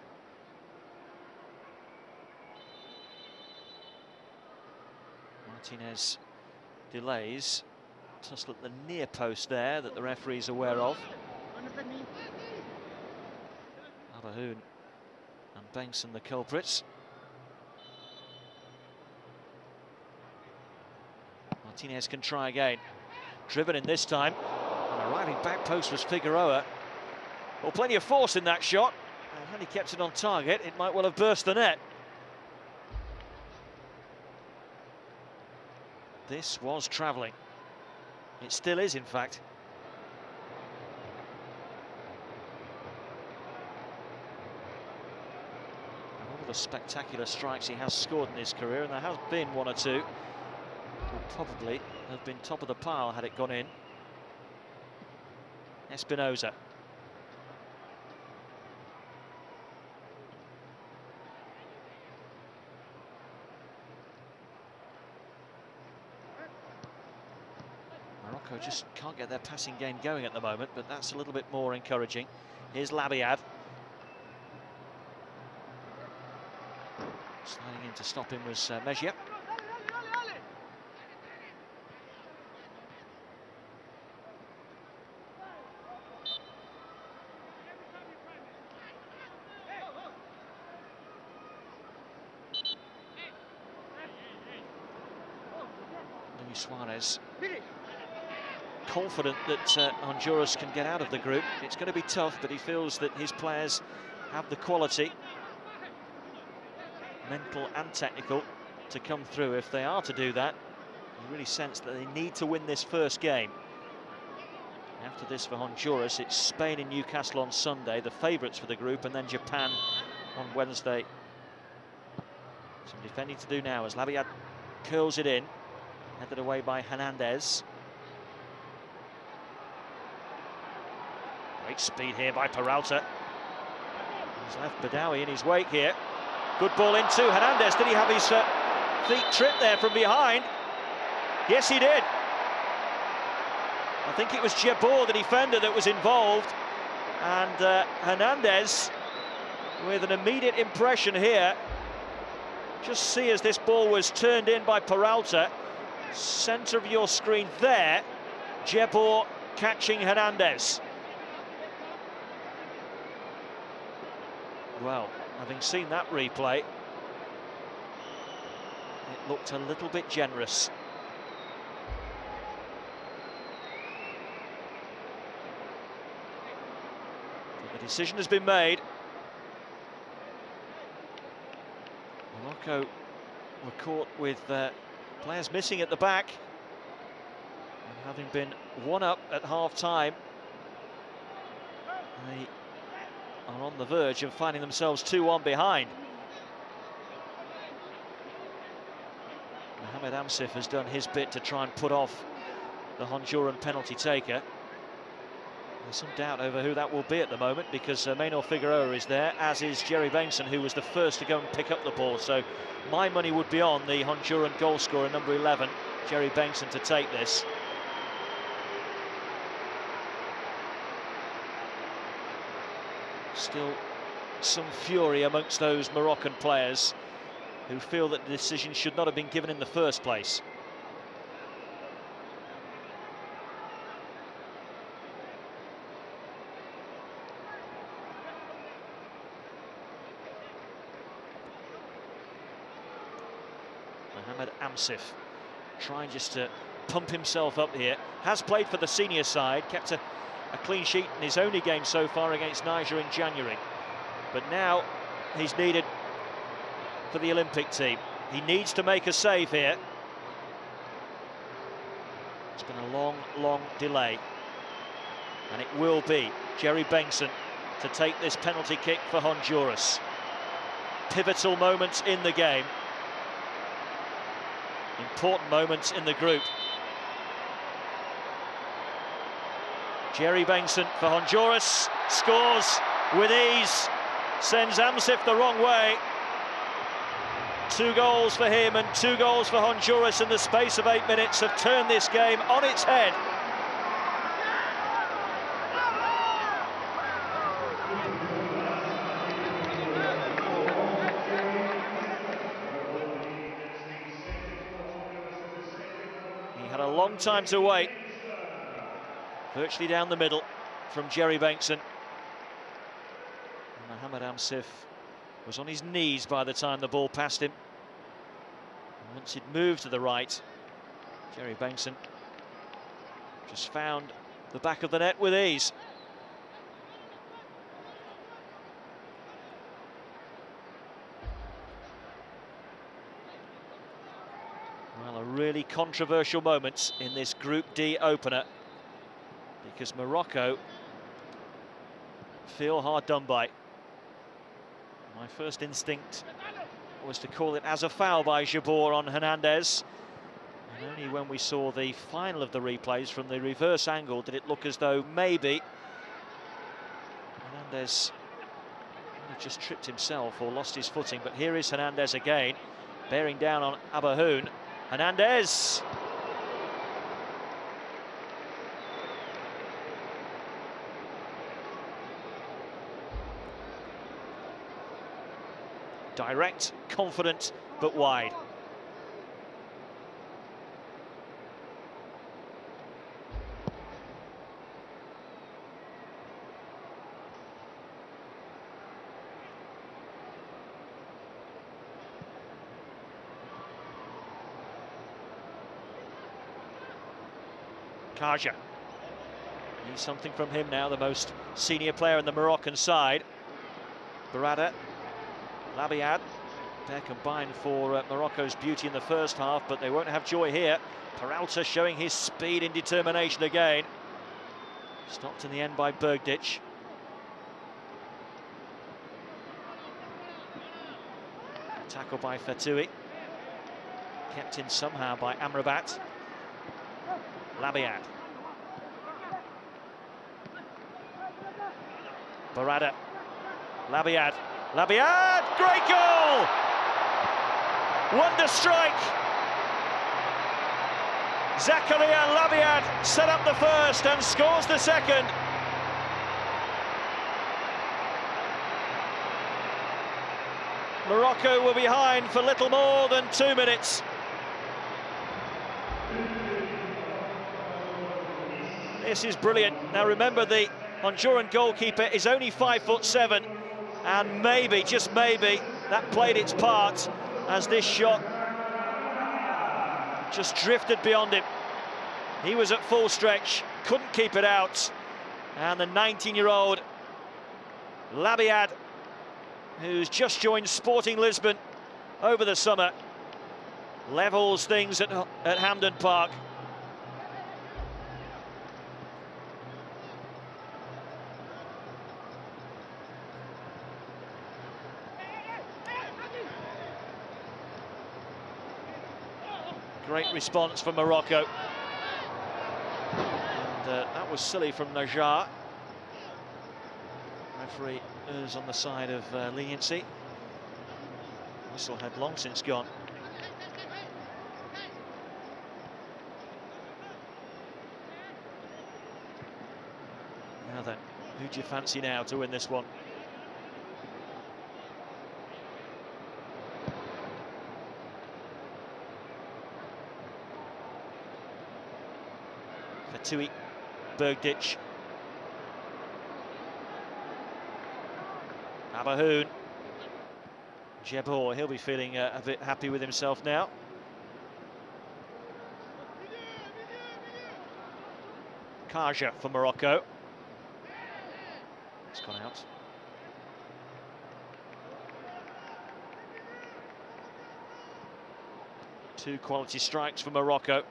Martinez delays. Tussle at the near post there that the referee's aware of. Calhoun and Benson the culprits. Martinez can try again. Driven in this time. And arriving back post was Figueroa. Well, plenty of force in that shot. And had he kept it on target, it might well have burst the net. This was travelling. It still is, in fact. And all the spectacular strikes he has scored in his career, and there has been one or two, would probably have been top of the pile had it gone in. Espinosa. Morocco just can't get their passing game going at the moment, but that's a little bit more encouraging. Here's Labiad. Sliding in to stop him was uh, Mejia. Luis Suarez. Confident that uh, Honduras can get out of the group. It's going to be tough, but he feels that his players have the quality, mental and technical, to come through. If they are to do that, you really sense that they need to win this first game. After this for Honduras, it's Spain and Newcastle on Sunday, the favourites for the group, and then Japan on Wednesday. Some defending to do now as Labiad curls it in, headed away by Hernandez. Great speed here by Peralta. He's left Badawi in his wake here. Good ball into Hernandez. Did he have his uh, feet tripped there from behind? Yes, he did. I think it was Jabor, the defender, that was involved. And uh, Hernandez, with an immediate impression here. Just see as this ball was turned in by Peralta. Centre of your screen there. Jabor catching Hernandez. Well, having seen that replay, it looked a little bit generous. But the decision has been made. Morocco were caught with uh, players missing at the back, and having been one up at half-time, they are on the verge of finding themselves two one behind. Mohamed Amsif has done his bit to try and put off the Honduran penalty taker. There's some doubt over who that will be at the moment, because uh, Maynor Figueroa is there, as is Jerry Benson, who was the first to go and pick up the ball. So my money would be on the Honduran goal scorer, number eleven, Jerry Benson, to take this. Still some fury amongst those Moroccan players who feel that the decision should not have been given in the first place. Mohamed Amsif trying just to pump himself up here. Has played for the senior side, kept a A clean sheet in his only game so far against Niger in January. But now he's needed for the Olympic team. He needs to make a save here. It's been a long, long delay. And it will be Jerry Benson to take this penalty kick for Honduras. Pivotal moments in the game. Important moments in the group. Jerry Benson for Honduras, scores with ease, sends Amsif the wrong way. Two goals for him and two goals for Honduras in the space of eight minutes have turned this game on its head. He had a long time to wait. Virtually down the middle from Jerry Benson. And Mohamed Adam Sif was on his knees by the time the ball passed him. And once he'd moved to the right, Jerry Bankson just found the back of the net with ease. Well, a really controversial moment in this Group D opener, because Morocco feel hard done by. My first instinct was to call it as a foul by Jabor on Hernandez. And only when we saw the final of the replays from the reverse angle did it look as though maybe Hernandez had just tripped himself or lost his footing. But here is Hernandez again, bearing down on Abahoun. Hernandez! Direct, confident, but wide. Kaja. Needs something from him now, the most senior player in the Moroccan side. Barada. Labiad. They're combined for uh, Morocco's beauty in the first half, but they won't have joy here. Peralta showing his speed and determination again. Stopped in the end by Bergdich. Tackle by Fatoui. Kept in somehow by Amrabat. Labiad. Barada. Labiad. Labiad! Great goal! Wonder strike! Zakaria Labiad set up the first and scores the second. Morocco were behind for little more than two minutes. This is brilliant. Now remember, the Honduran goalkeeper is only five foot seven, and maybe, just maybe, that played its part as this shot just drifted beyond him. He was at full stretch, couldn't keep it out, and the nineteen-year-old Labiad, who's just joined Sporting Lisbon over the summer, levels things at, at Hampden Park. Great response from Morocco. And uh, that was silly from Najar. Referee is on the side of uh, leniency. Whistle had long since gone. Now then, who do you fancy now to win this one? Fatoui, Bergdich, Abahoun, Jabor, he'll be feeling uh, a bit happy with himself now. Kaja for Morocco. It's gone out. Two quality strikes for Morocco.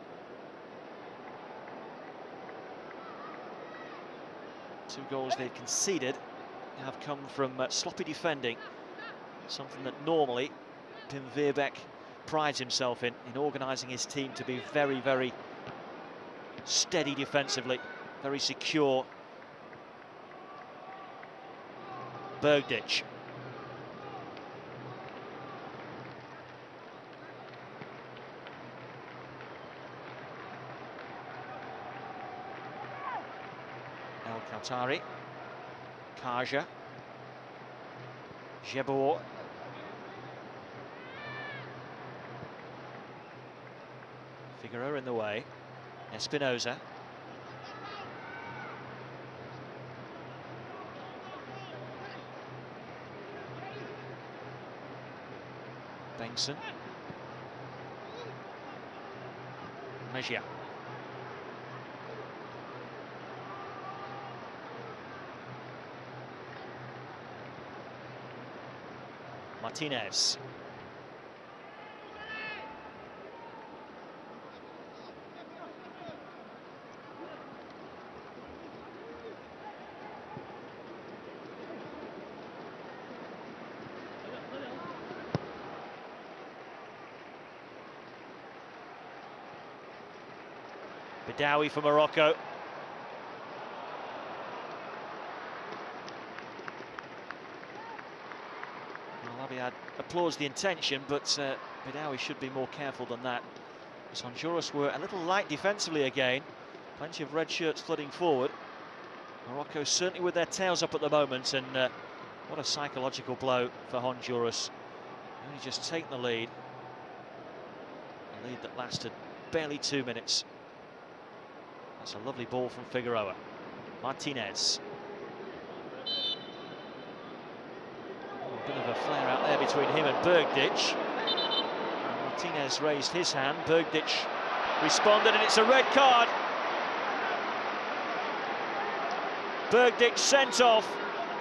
Two goals they've conceded have come from uh, sloppy defending, something that normally Pim Veerbeek prides himself in, in organising his team to be very, very steady defensively, very secure. Bergdich. Al-Khattari, Kaja, Jabor, Figueroa in the way, Espinosa, Bengtson. Mejia. Martinez. Badawi for Morocco. Olympiad applauds the intention, but uh, Badawi should be more careful than that. As Honduras were a little light defensively again. Plenty of red shirts flooding forward. Morocco certainly with their tails up at the moment, and uh, what a psychological blow for Honduras. Only just take the lead. A lead that lasted barely two minutes. That's a lovely ball from Figueroa. Martinez. Oh, a bit of a flare out there between him and Bergdic. And Martinez raised his hand. Bergdic responded, and it's a red card. Bergdic sent off.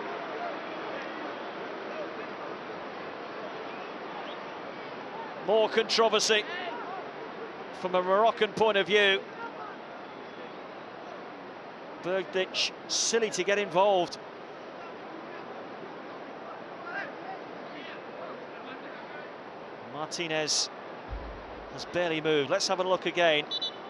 More controversy from a Moroccan point of view. Bergdic silly to get involved. Martinez has barely moved. Let's have a look again.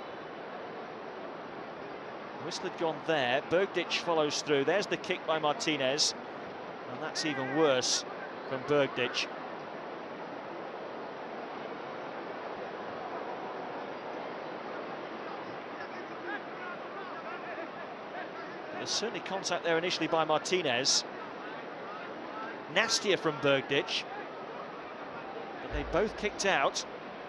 Whistle had gone there. Bergdic follows through. There's the kick by Martinez. And that's even worse from Bergdic. There's certainly contact there initially by Martinez. Nastier from Bergdic. But they both kicked out.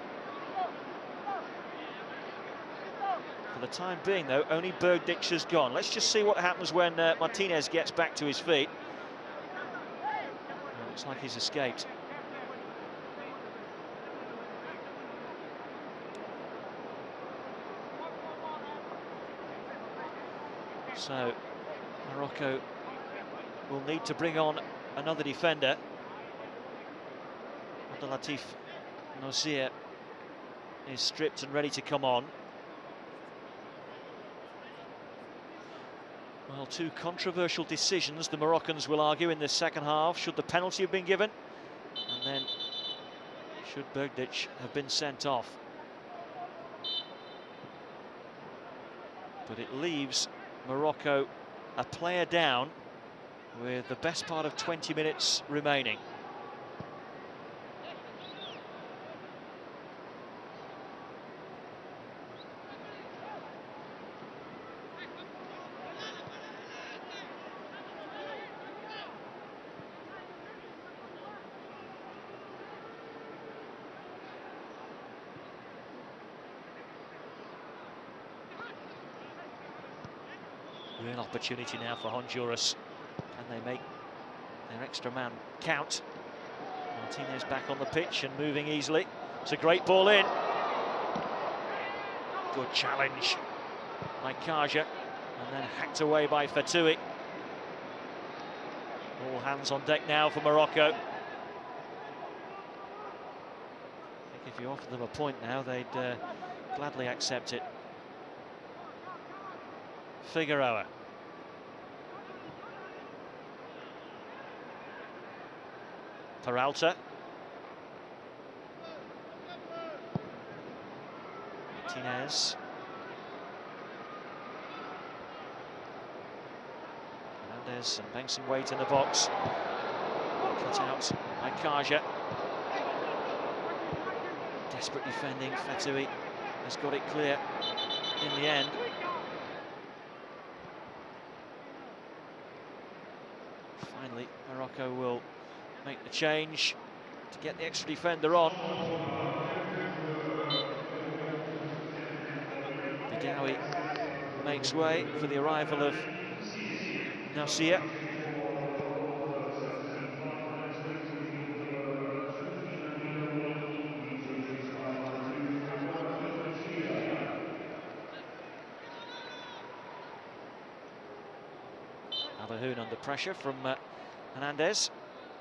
For the time being, though, only Bergdic has gone. Let's just see what happens when uh, Martinez gets back to his feet. Well, looks like he's escaped. So Morocco will need to bring on another defender. Abdelatif Nosir is stripped and ready to come on. Well, two controversial decisions the Moroccans will argue in the second half. Should the penalty have been given? And then should Bergdic have been sent off? But it leaves Morocco a player down with the best part of twenty minutes remaining. Real opportunity now for Honduras. Can they make their extra man count? Martinez back on the pitch and moving easily. It's a great ball in. Good challenge by Kaja, and then hacked away by Fatoui. All hands on deck now for Morocco. I think if you offer them a point now, they'd uh, gladly accept it. Figueroa. Peralta. Martinez. Hernandez and Bengtson wait in the box. Cut out by Kaja. Desperate defending. Fatoui has got it clear in the end. Finally, Morocco will make the change to get the extra defender on. Badawi makes way for the arrival of Nasir. Abahoun under pressure from uh, Hernandez.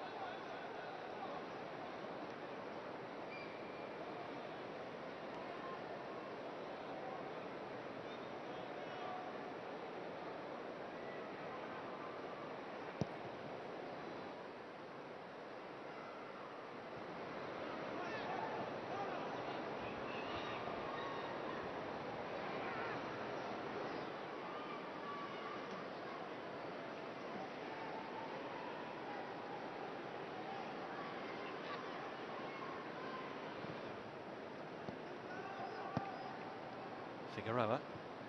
Figueroa.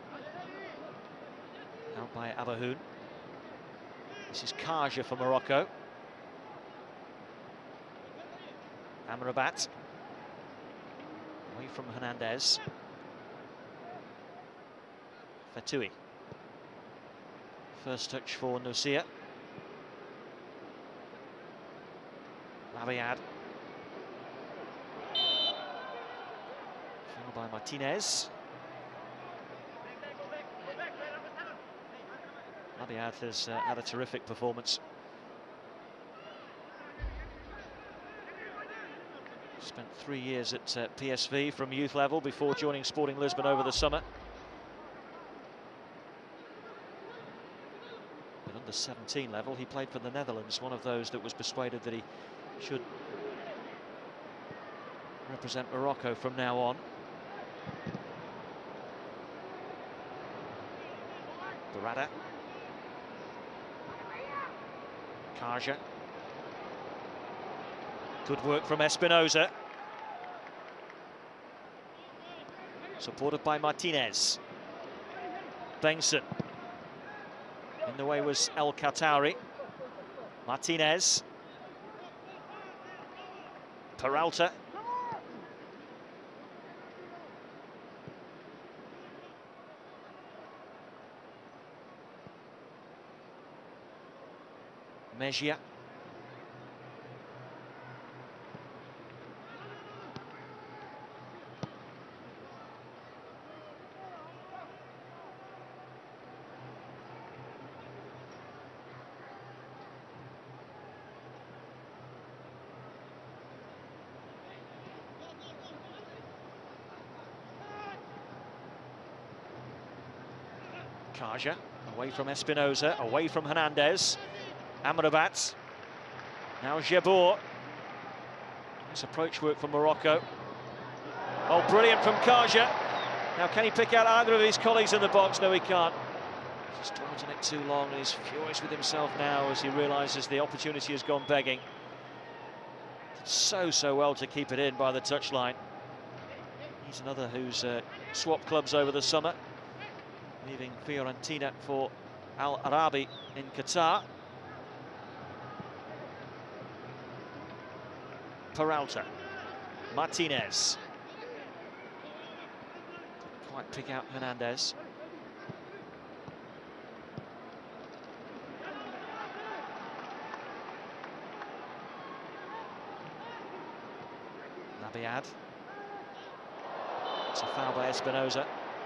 Out by Abahoun. This is Kaja for Morocco. Amrabat. Away from Hernandez. Fetoui. First touch for Nusia. Labiad. Fouled by Martinez. Labiad has uh, had a terrific performance. Spent three years at uh, P S V from youth level before joining Sporting Lisbon over the summer. At under seventeen level, he played for the Netherlands, one of those that was persuaded that he should represent Morocco from now on. Barada. Kaja. Good work from Espinosa. Supported by Martinez. Bengtsson. In the way was El Khattaoui. Martinez. Peralta. Mejia. Kaja, away from Espinosa, away from Hernandez. Amrabat. Now Jebour. Nice approach work from Morocco. Oh, brilliant from Kaja. Now, can he pick out either of his colleagues in the box? No, he can't. Just dwelt on it too long, and he's furious with himself now as he realises the opportunity has gone begging. Did so, so well to keep it in by the touchline. He's another who's uh, swapped clubs over the summer, leaving Fiorentina for Al Arabi in Qatar. Peralta. Martinez. Didn't quite pick out Hernandez. Labiad. It's a foul by Espinosa.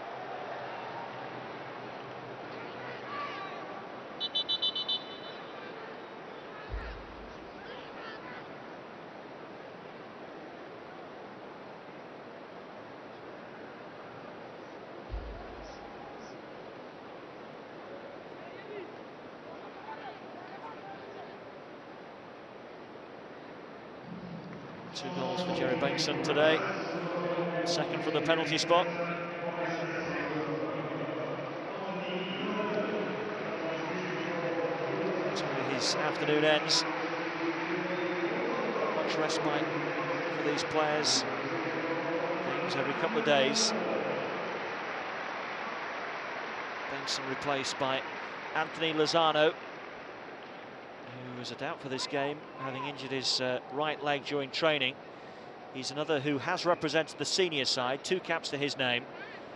Two goals for Jerry Bengtsson today. Second from the penalty spot. That's where his afternoon ends. Much respite for these players. Games every couple of days. Bengtsson replaced by Anthony Lozano, who was a doubt for this game, having injured his uh, right leg during training. He's another who has represented the senior side, two caps to his name.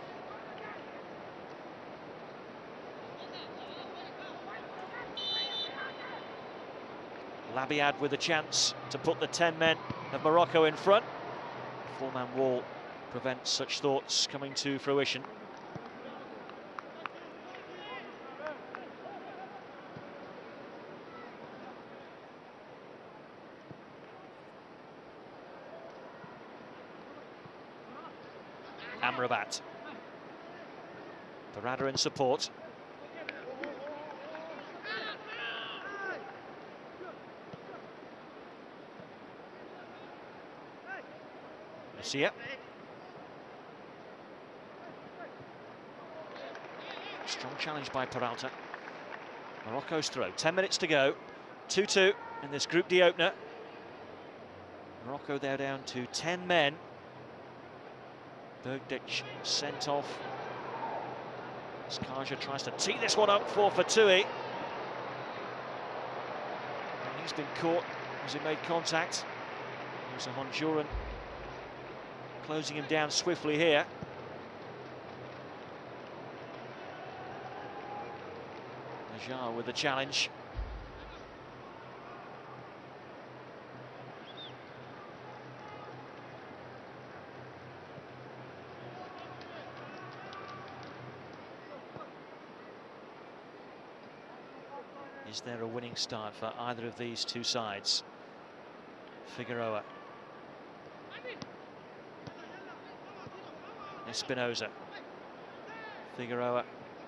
Labiad with a chance to put the ten men of Morocco in front. Four-man wall prevents such thoughts coming to fruition. Amrabat. Barada in support. Garcia. Strong challenge by Peralta. Morocco's throw. Ten minutes to go. two two in this Group D opener. Morocco, they're down to ten men. Bergdic sent off. Skarja tries to tee this one up for Fatui. He's been caught as he made contact. There's a Honduran closing him down swiftly here. Najar with the challenge. Is there a winning start for either of these two sides? Figueroa. Espinosa. Figueroa.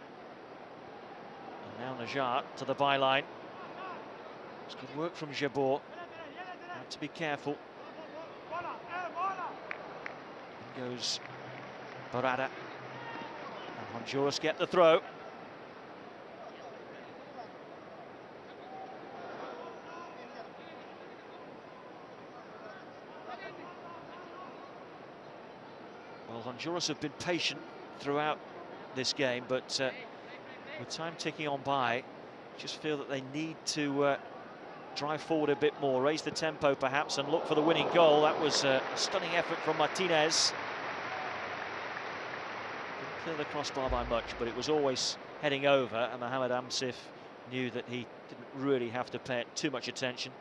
And now Najar to the byline. It's good work from Jabor. Have to be careful. In goes Barada. And Honduras get the throw. Well, Honduras have been patient throughout this game, but uh, with time ticking on by, just feel that they need to uh, drive forward a bit more, raise the tempo perhaps, and look for the winning goal. That was a stunning effort from Martinez. Didn't clear the crossbar by much, but it was always heading over, and Mohamed Amsif knew that he didn't really have to pay too much attention.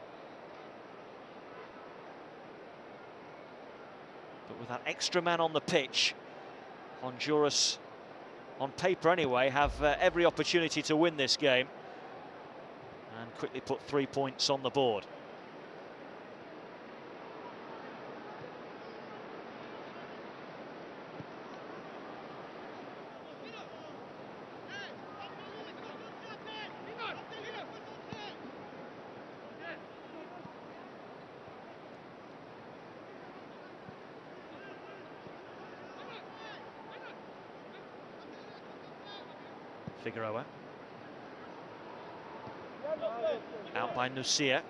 But with that extra man on the pitch, Honduras, on paper anyway, have uh, every opportunity to win this game and quickly put three points on the board. Figueroa. Out by Nusia.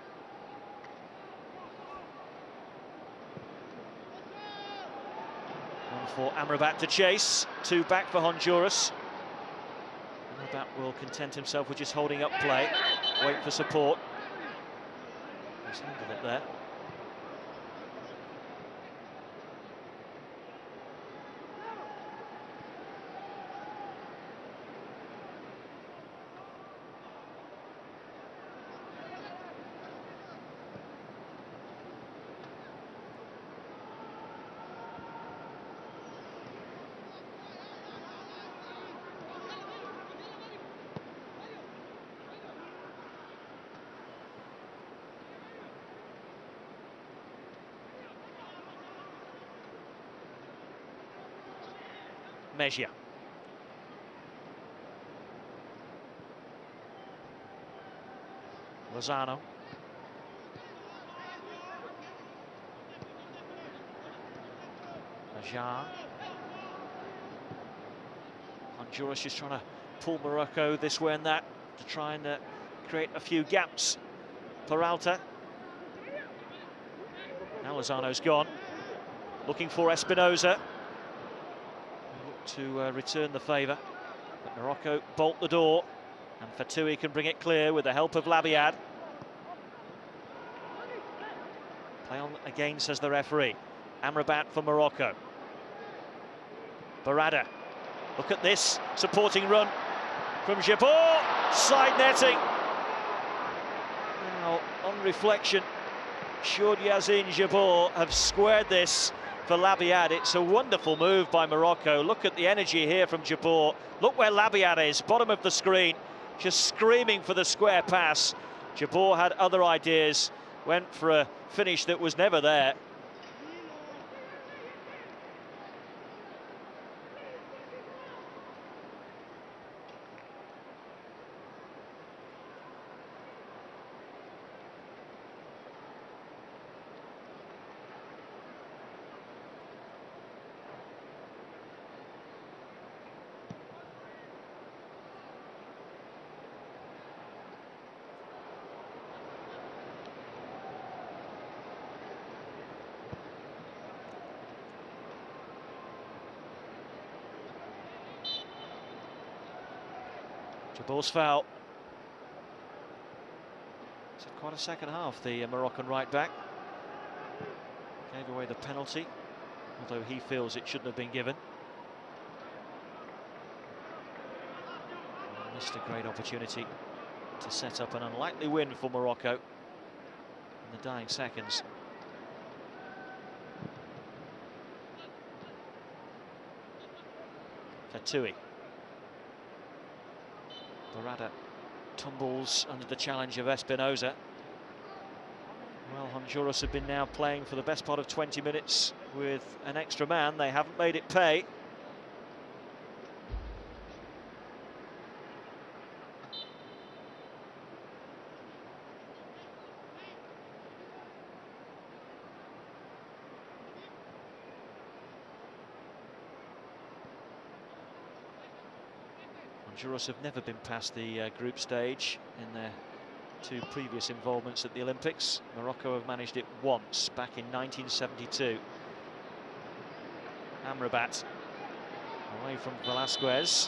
One for Amrabat to chase. Two back for Honduras. Amrabat will content himself with just holding up play. Wait for support. He's handled it there. Mejia. Lozano. Najar. Honduras just trying to pull Morocco this way and that to try and uh, create a few gaps. Peralta. Now Lozano's gone. Looking for Espinosa. To uh, return the favour, but Morocco bolt the door, and Fatui can bring it clear with the help of Labiad. Play on again, says the referee. Amrabat for Morocco. Barada. Look at this supporting run from Jabor. Side netting. Now, on reflection, should Yazin Jabor have squared this for Labiad? It's a wonderful move by Morocco. Look at the energy here from Jabor. Look where Labiad is, bottom of the screen, just screaming for the square pass. Jabor had other ideas, went for a finish that was never there. Jabal's foul. It's had quite a second half, the uh, Moroccan right back. Gave away the penalty, although he feels it shouldn't have been given. Missed a great opportunity to set up an unlikely win for Morocco in the dying seconds. Fatui. Barada tumbles under the challenge of Espinosa. Well, Honduras have been now playing for the best part of twenty minutes with an extra man. They haven't made it pay. Honduras have never been past the uh, group stage in their two previous involvements at the Olympics. Morocco have managed it once, back in nineteen seventy-two. Amrabat away from Velasquez.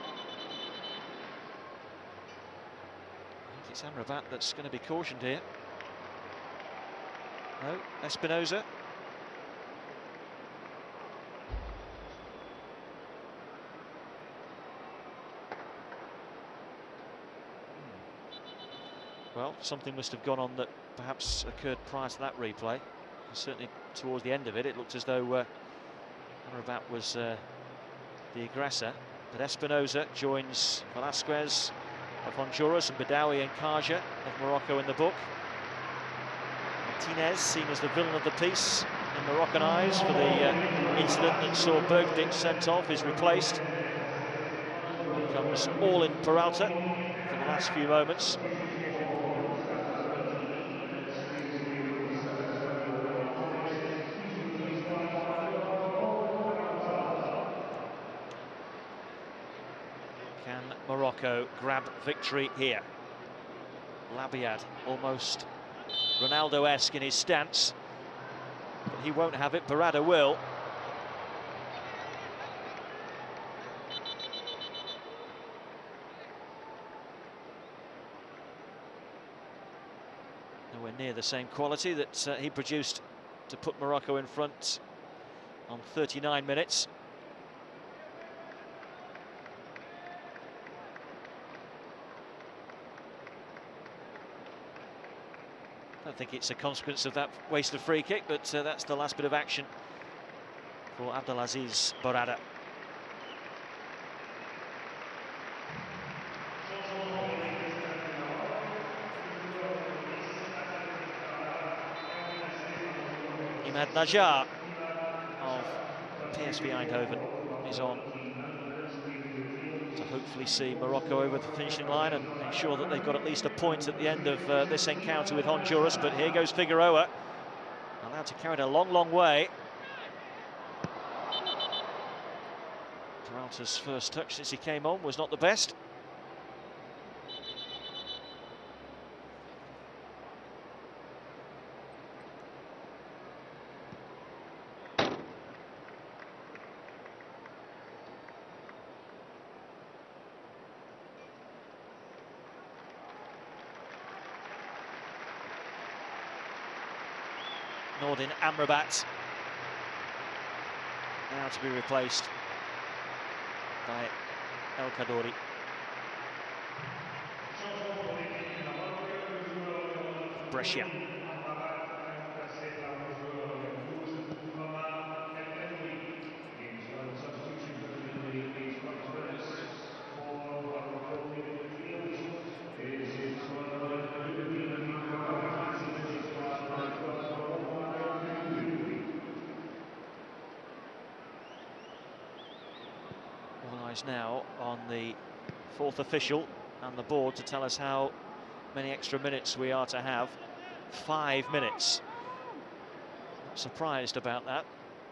I think it's Amrabat that's going to be cautioned here. No, Espinosa. Well, something must have gone on that perhaps occurred prior to that replay. Certainly towards the end of it, it looked as though uh, Amrabat was uh, the aggressor. But Espinosa joins Velasquez of Honduras and Badawi and Kaja of Morocco in the book. Martinez, seen as the villain of the piece in Moroccan eyes for the uh, incident that saw Bergdic sent off, is replaced. Comes all in Peralta for the last few moments. Can Morocco grab victory here? Labiad, almost Ronaldo-esque in his stance, but he won't have it. Barada will. Nowhere near the same quality that uh, he produced to put Morocco in front on thirty-nine minutes. I don't think it's a consequence of that wasted free kick, but uh, that's the last bit of action for Abdelaziz Barada. Imad Najjar of P S V Eindhoven is on to hopefully see Morocco over the finishing line and ensure that they've got at least a point at the end of uh, this encounter with Honduras. But here goes Figueroa, allowed to carry it a long, long way. Peralta's first touch since he came on was not the best. Nordin Amrabat now to be replaced by El Kaddouri. Brescia. Now on the fourth official and the board to tell us how many extra minutes we are to have. Five minutes. Not surprised about that.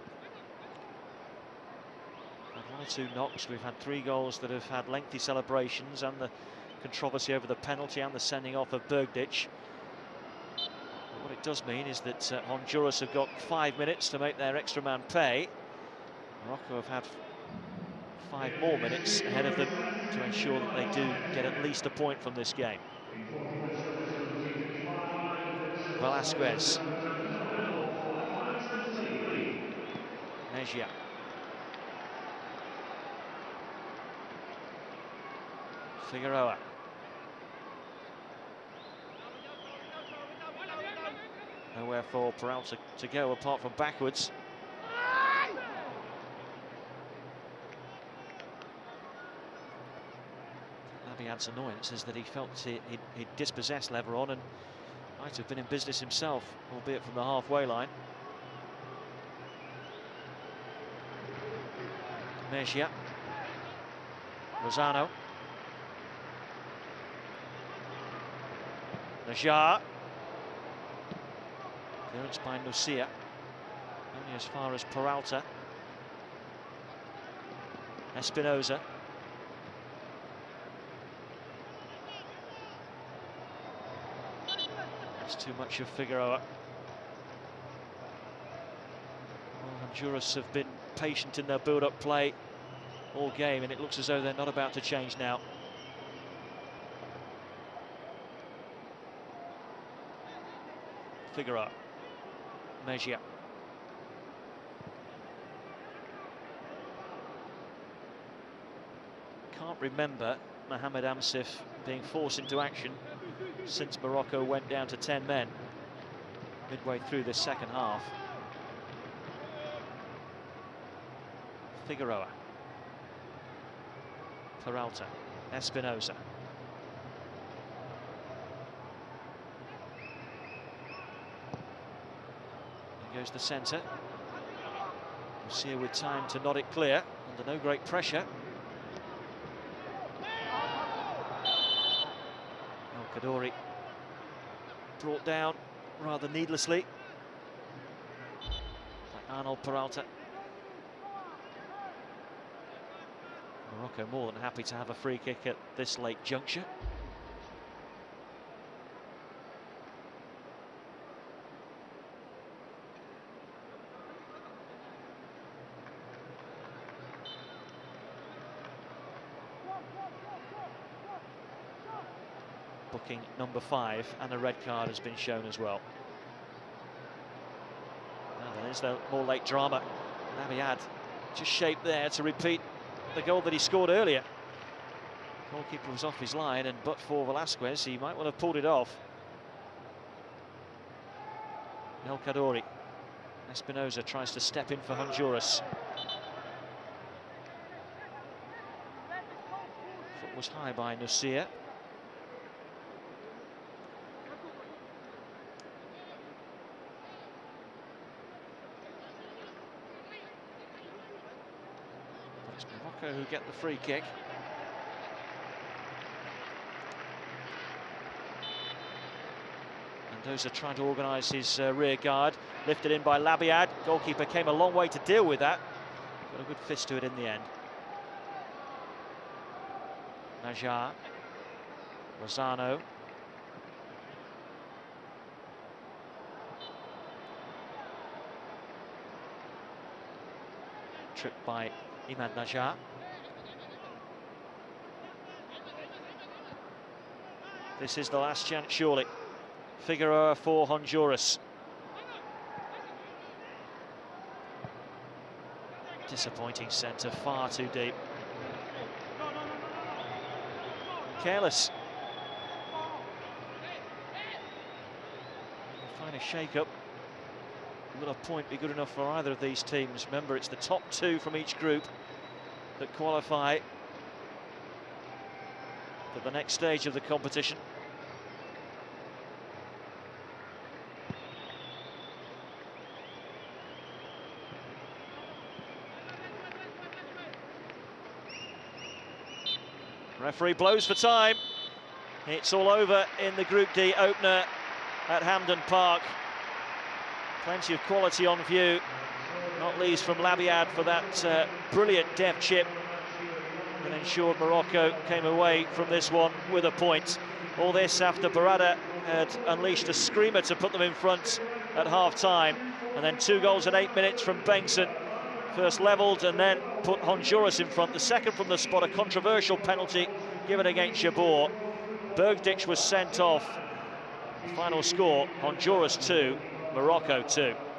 Had one or two knocks. We've had three goals that have had lengthy celebrations, and the controversy over the penalty and the sending off of Bergdic. But what it does mean is that uh, Honduras have got five minutes to make their extra man pay. Morocco have had five more minutes ahead of them to ensure that they do get at least a point from this game. Velasquez. Mejia. Figueroa. Nowhere for Peralta to go apart from backwards. Labiad's annoyance is that he felt he, he, he dispossessed Leveron and might have been in business himself, albeit from the halfway line. Mejia. Lozano. Najar. Clearance by Nucia. Only as far as Peralta. Espinosa. That's too much of Figueroa. Well, Honduras have been patient in their build-up play all game, and it looks as though they're not about to change now. Figueroa. Mejia. Can't remember Mohamed Amsif being forced into action since Morocco went down to ten men midway through the second half. Figueroa. Peralta. Espinosa. There goes the centre. Lucia with time to nod it clear, under no great pressure. El Kaddouri brought down rather needlessly by Arnold Peralta. Morocco more than happy to have a free kick at this late juncture. Booking number five, and a red card has been shown as well. Now there is the more late drama. Labiad just shaped there to repeat the goal that he scored earlier. Goalkeeper was off his line, and but for Velasquez, he might well have pulled it off. El Kaddouri. Espinosa tries to step in for Honduras. Foot was high by Nucia. It's Morocco who get the free kick. Mendoza trying to organise his uh, rear guard, lifted in by Labiad. Goalkeeper came a long way to deal with that. Got a good fist to it in the end. Najar. Lozano. Tripped by Iman Najar. This is the last chance, surely. Figueroa for Honduras. Disappointing centre, far too deep. Careless. Find a shake-up. Will a point be good enough for either of these teams? Remember, it's the top two from each group that qualify for the next stage of the competition. Referee blows for time. It's all over in the Group D opener at Hampden Park. Plenty of quality on view, not least from Labiad for that uh, brilliant deft chip that ensured Morocco came away from this one with a point. All this after Barada had unleashed a screamer to put them in front at half-time, and then two goals in eight minutes from Bengtson first levelled and then put Honduras in front. The second from the spot, a controversial penalty given against Jabor. Bergdich was sent off. The final score, Honduras two, Morocco two.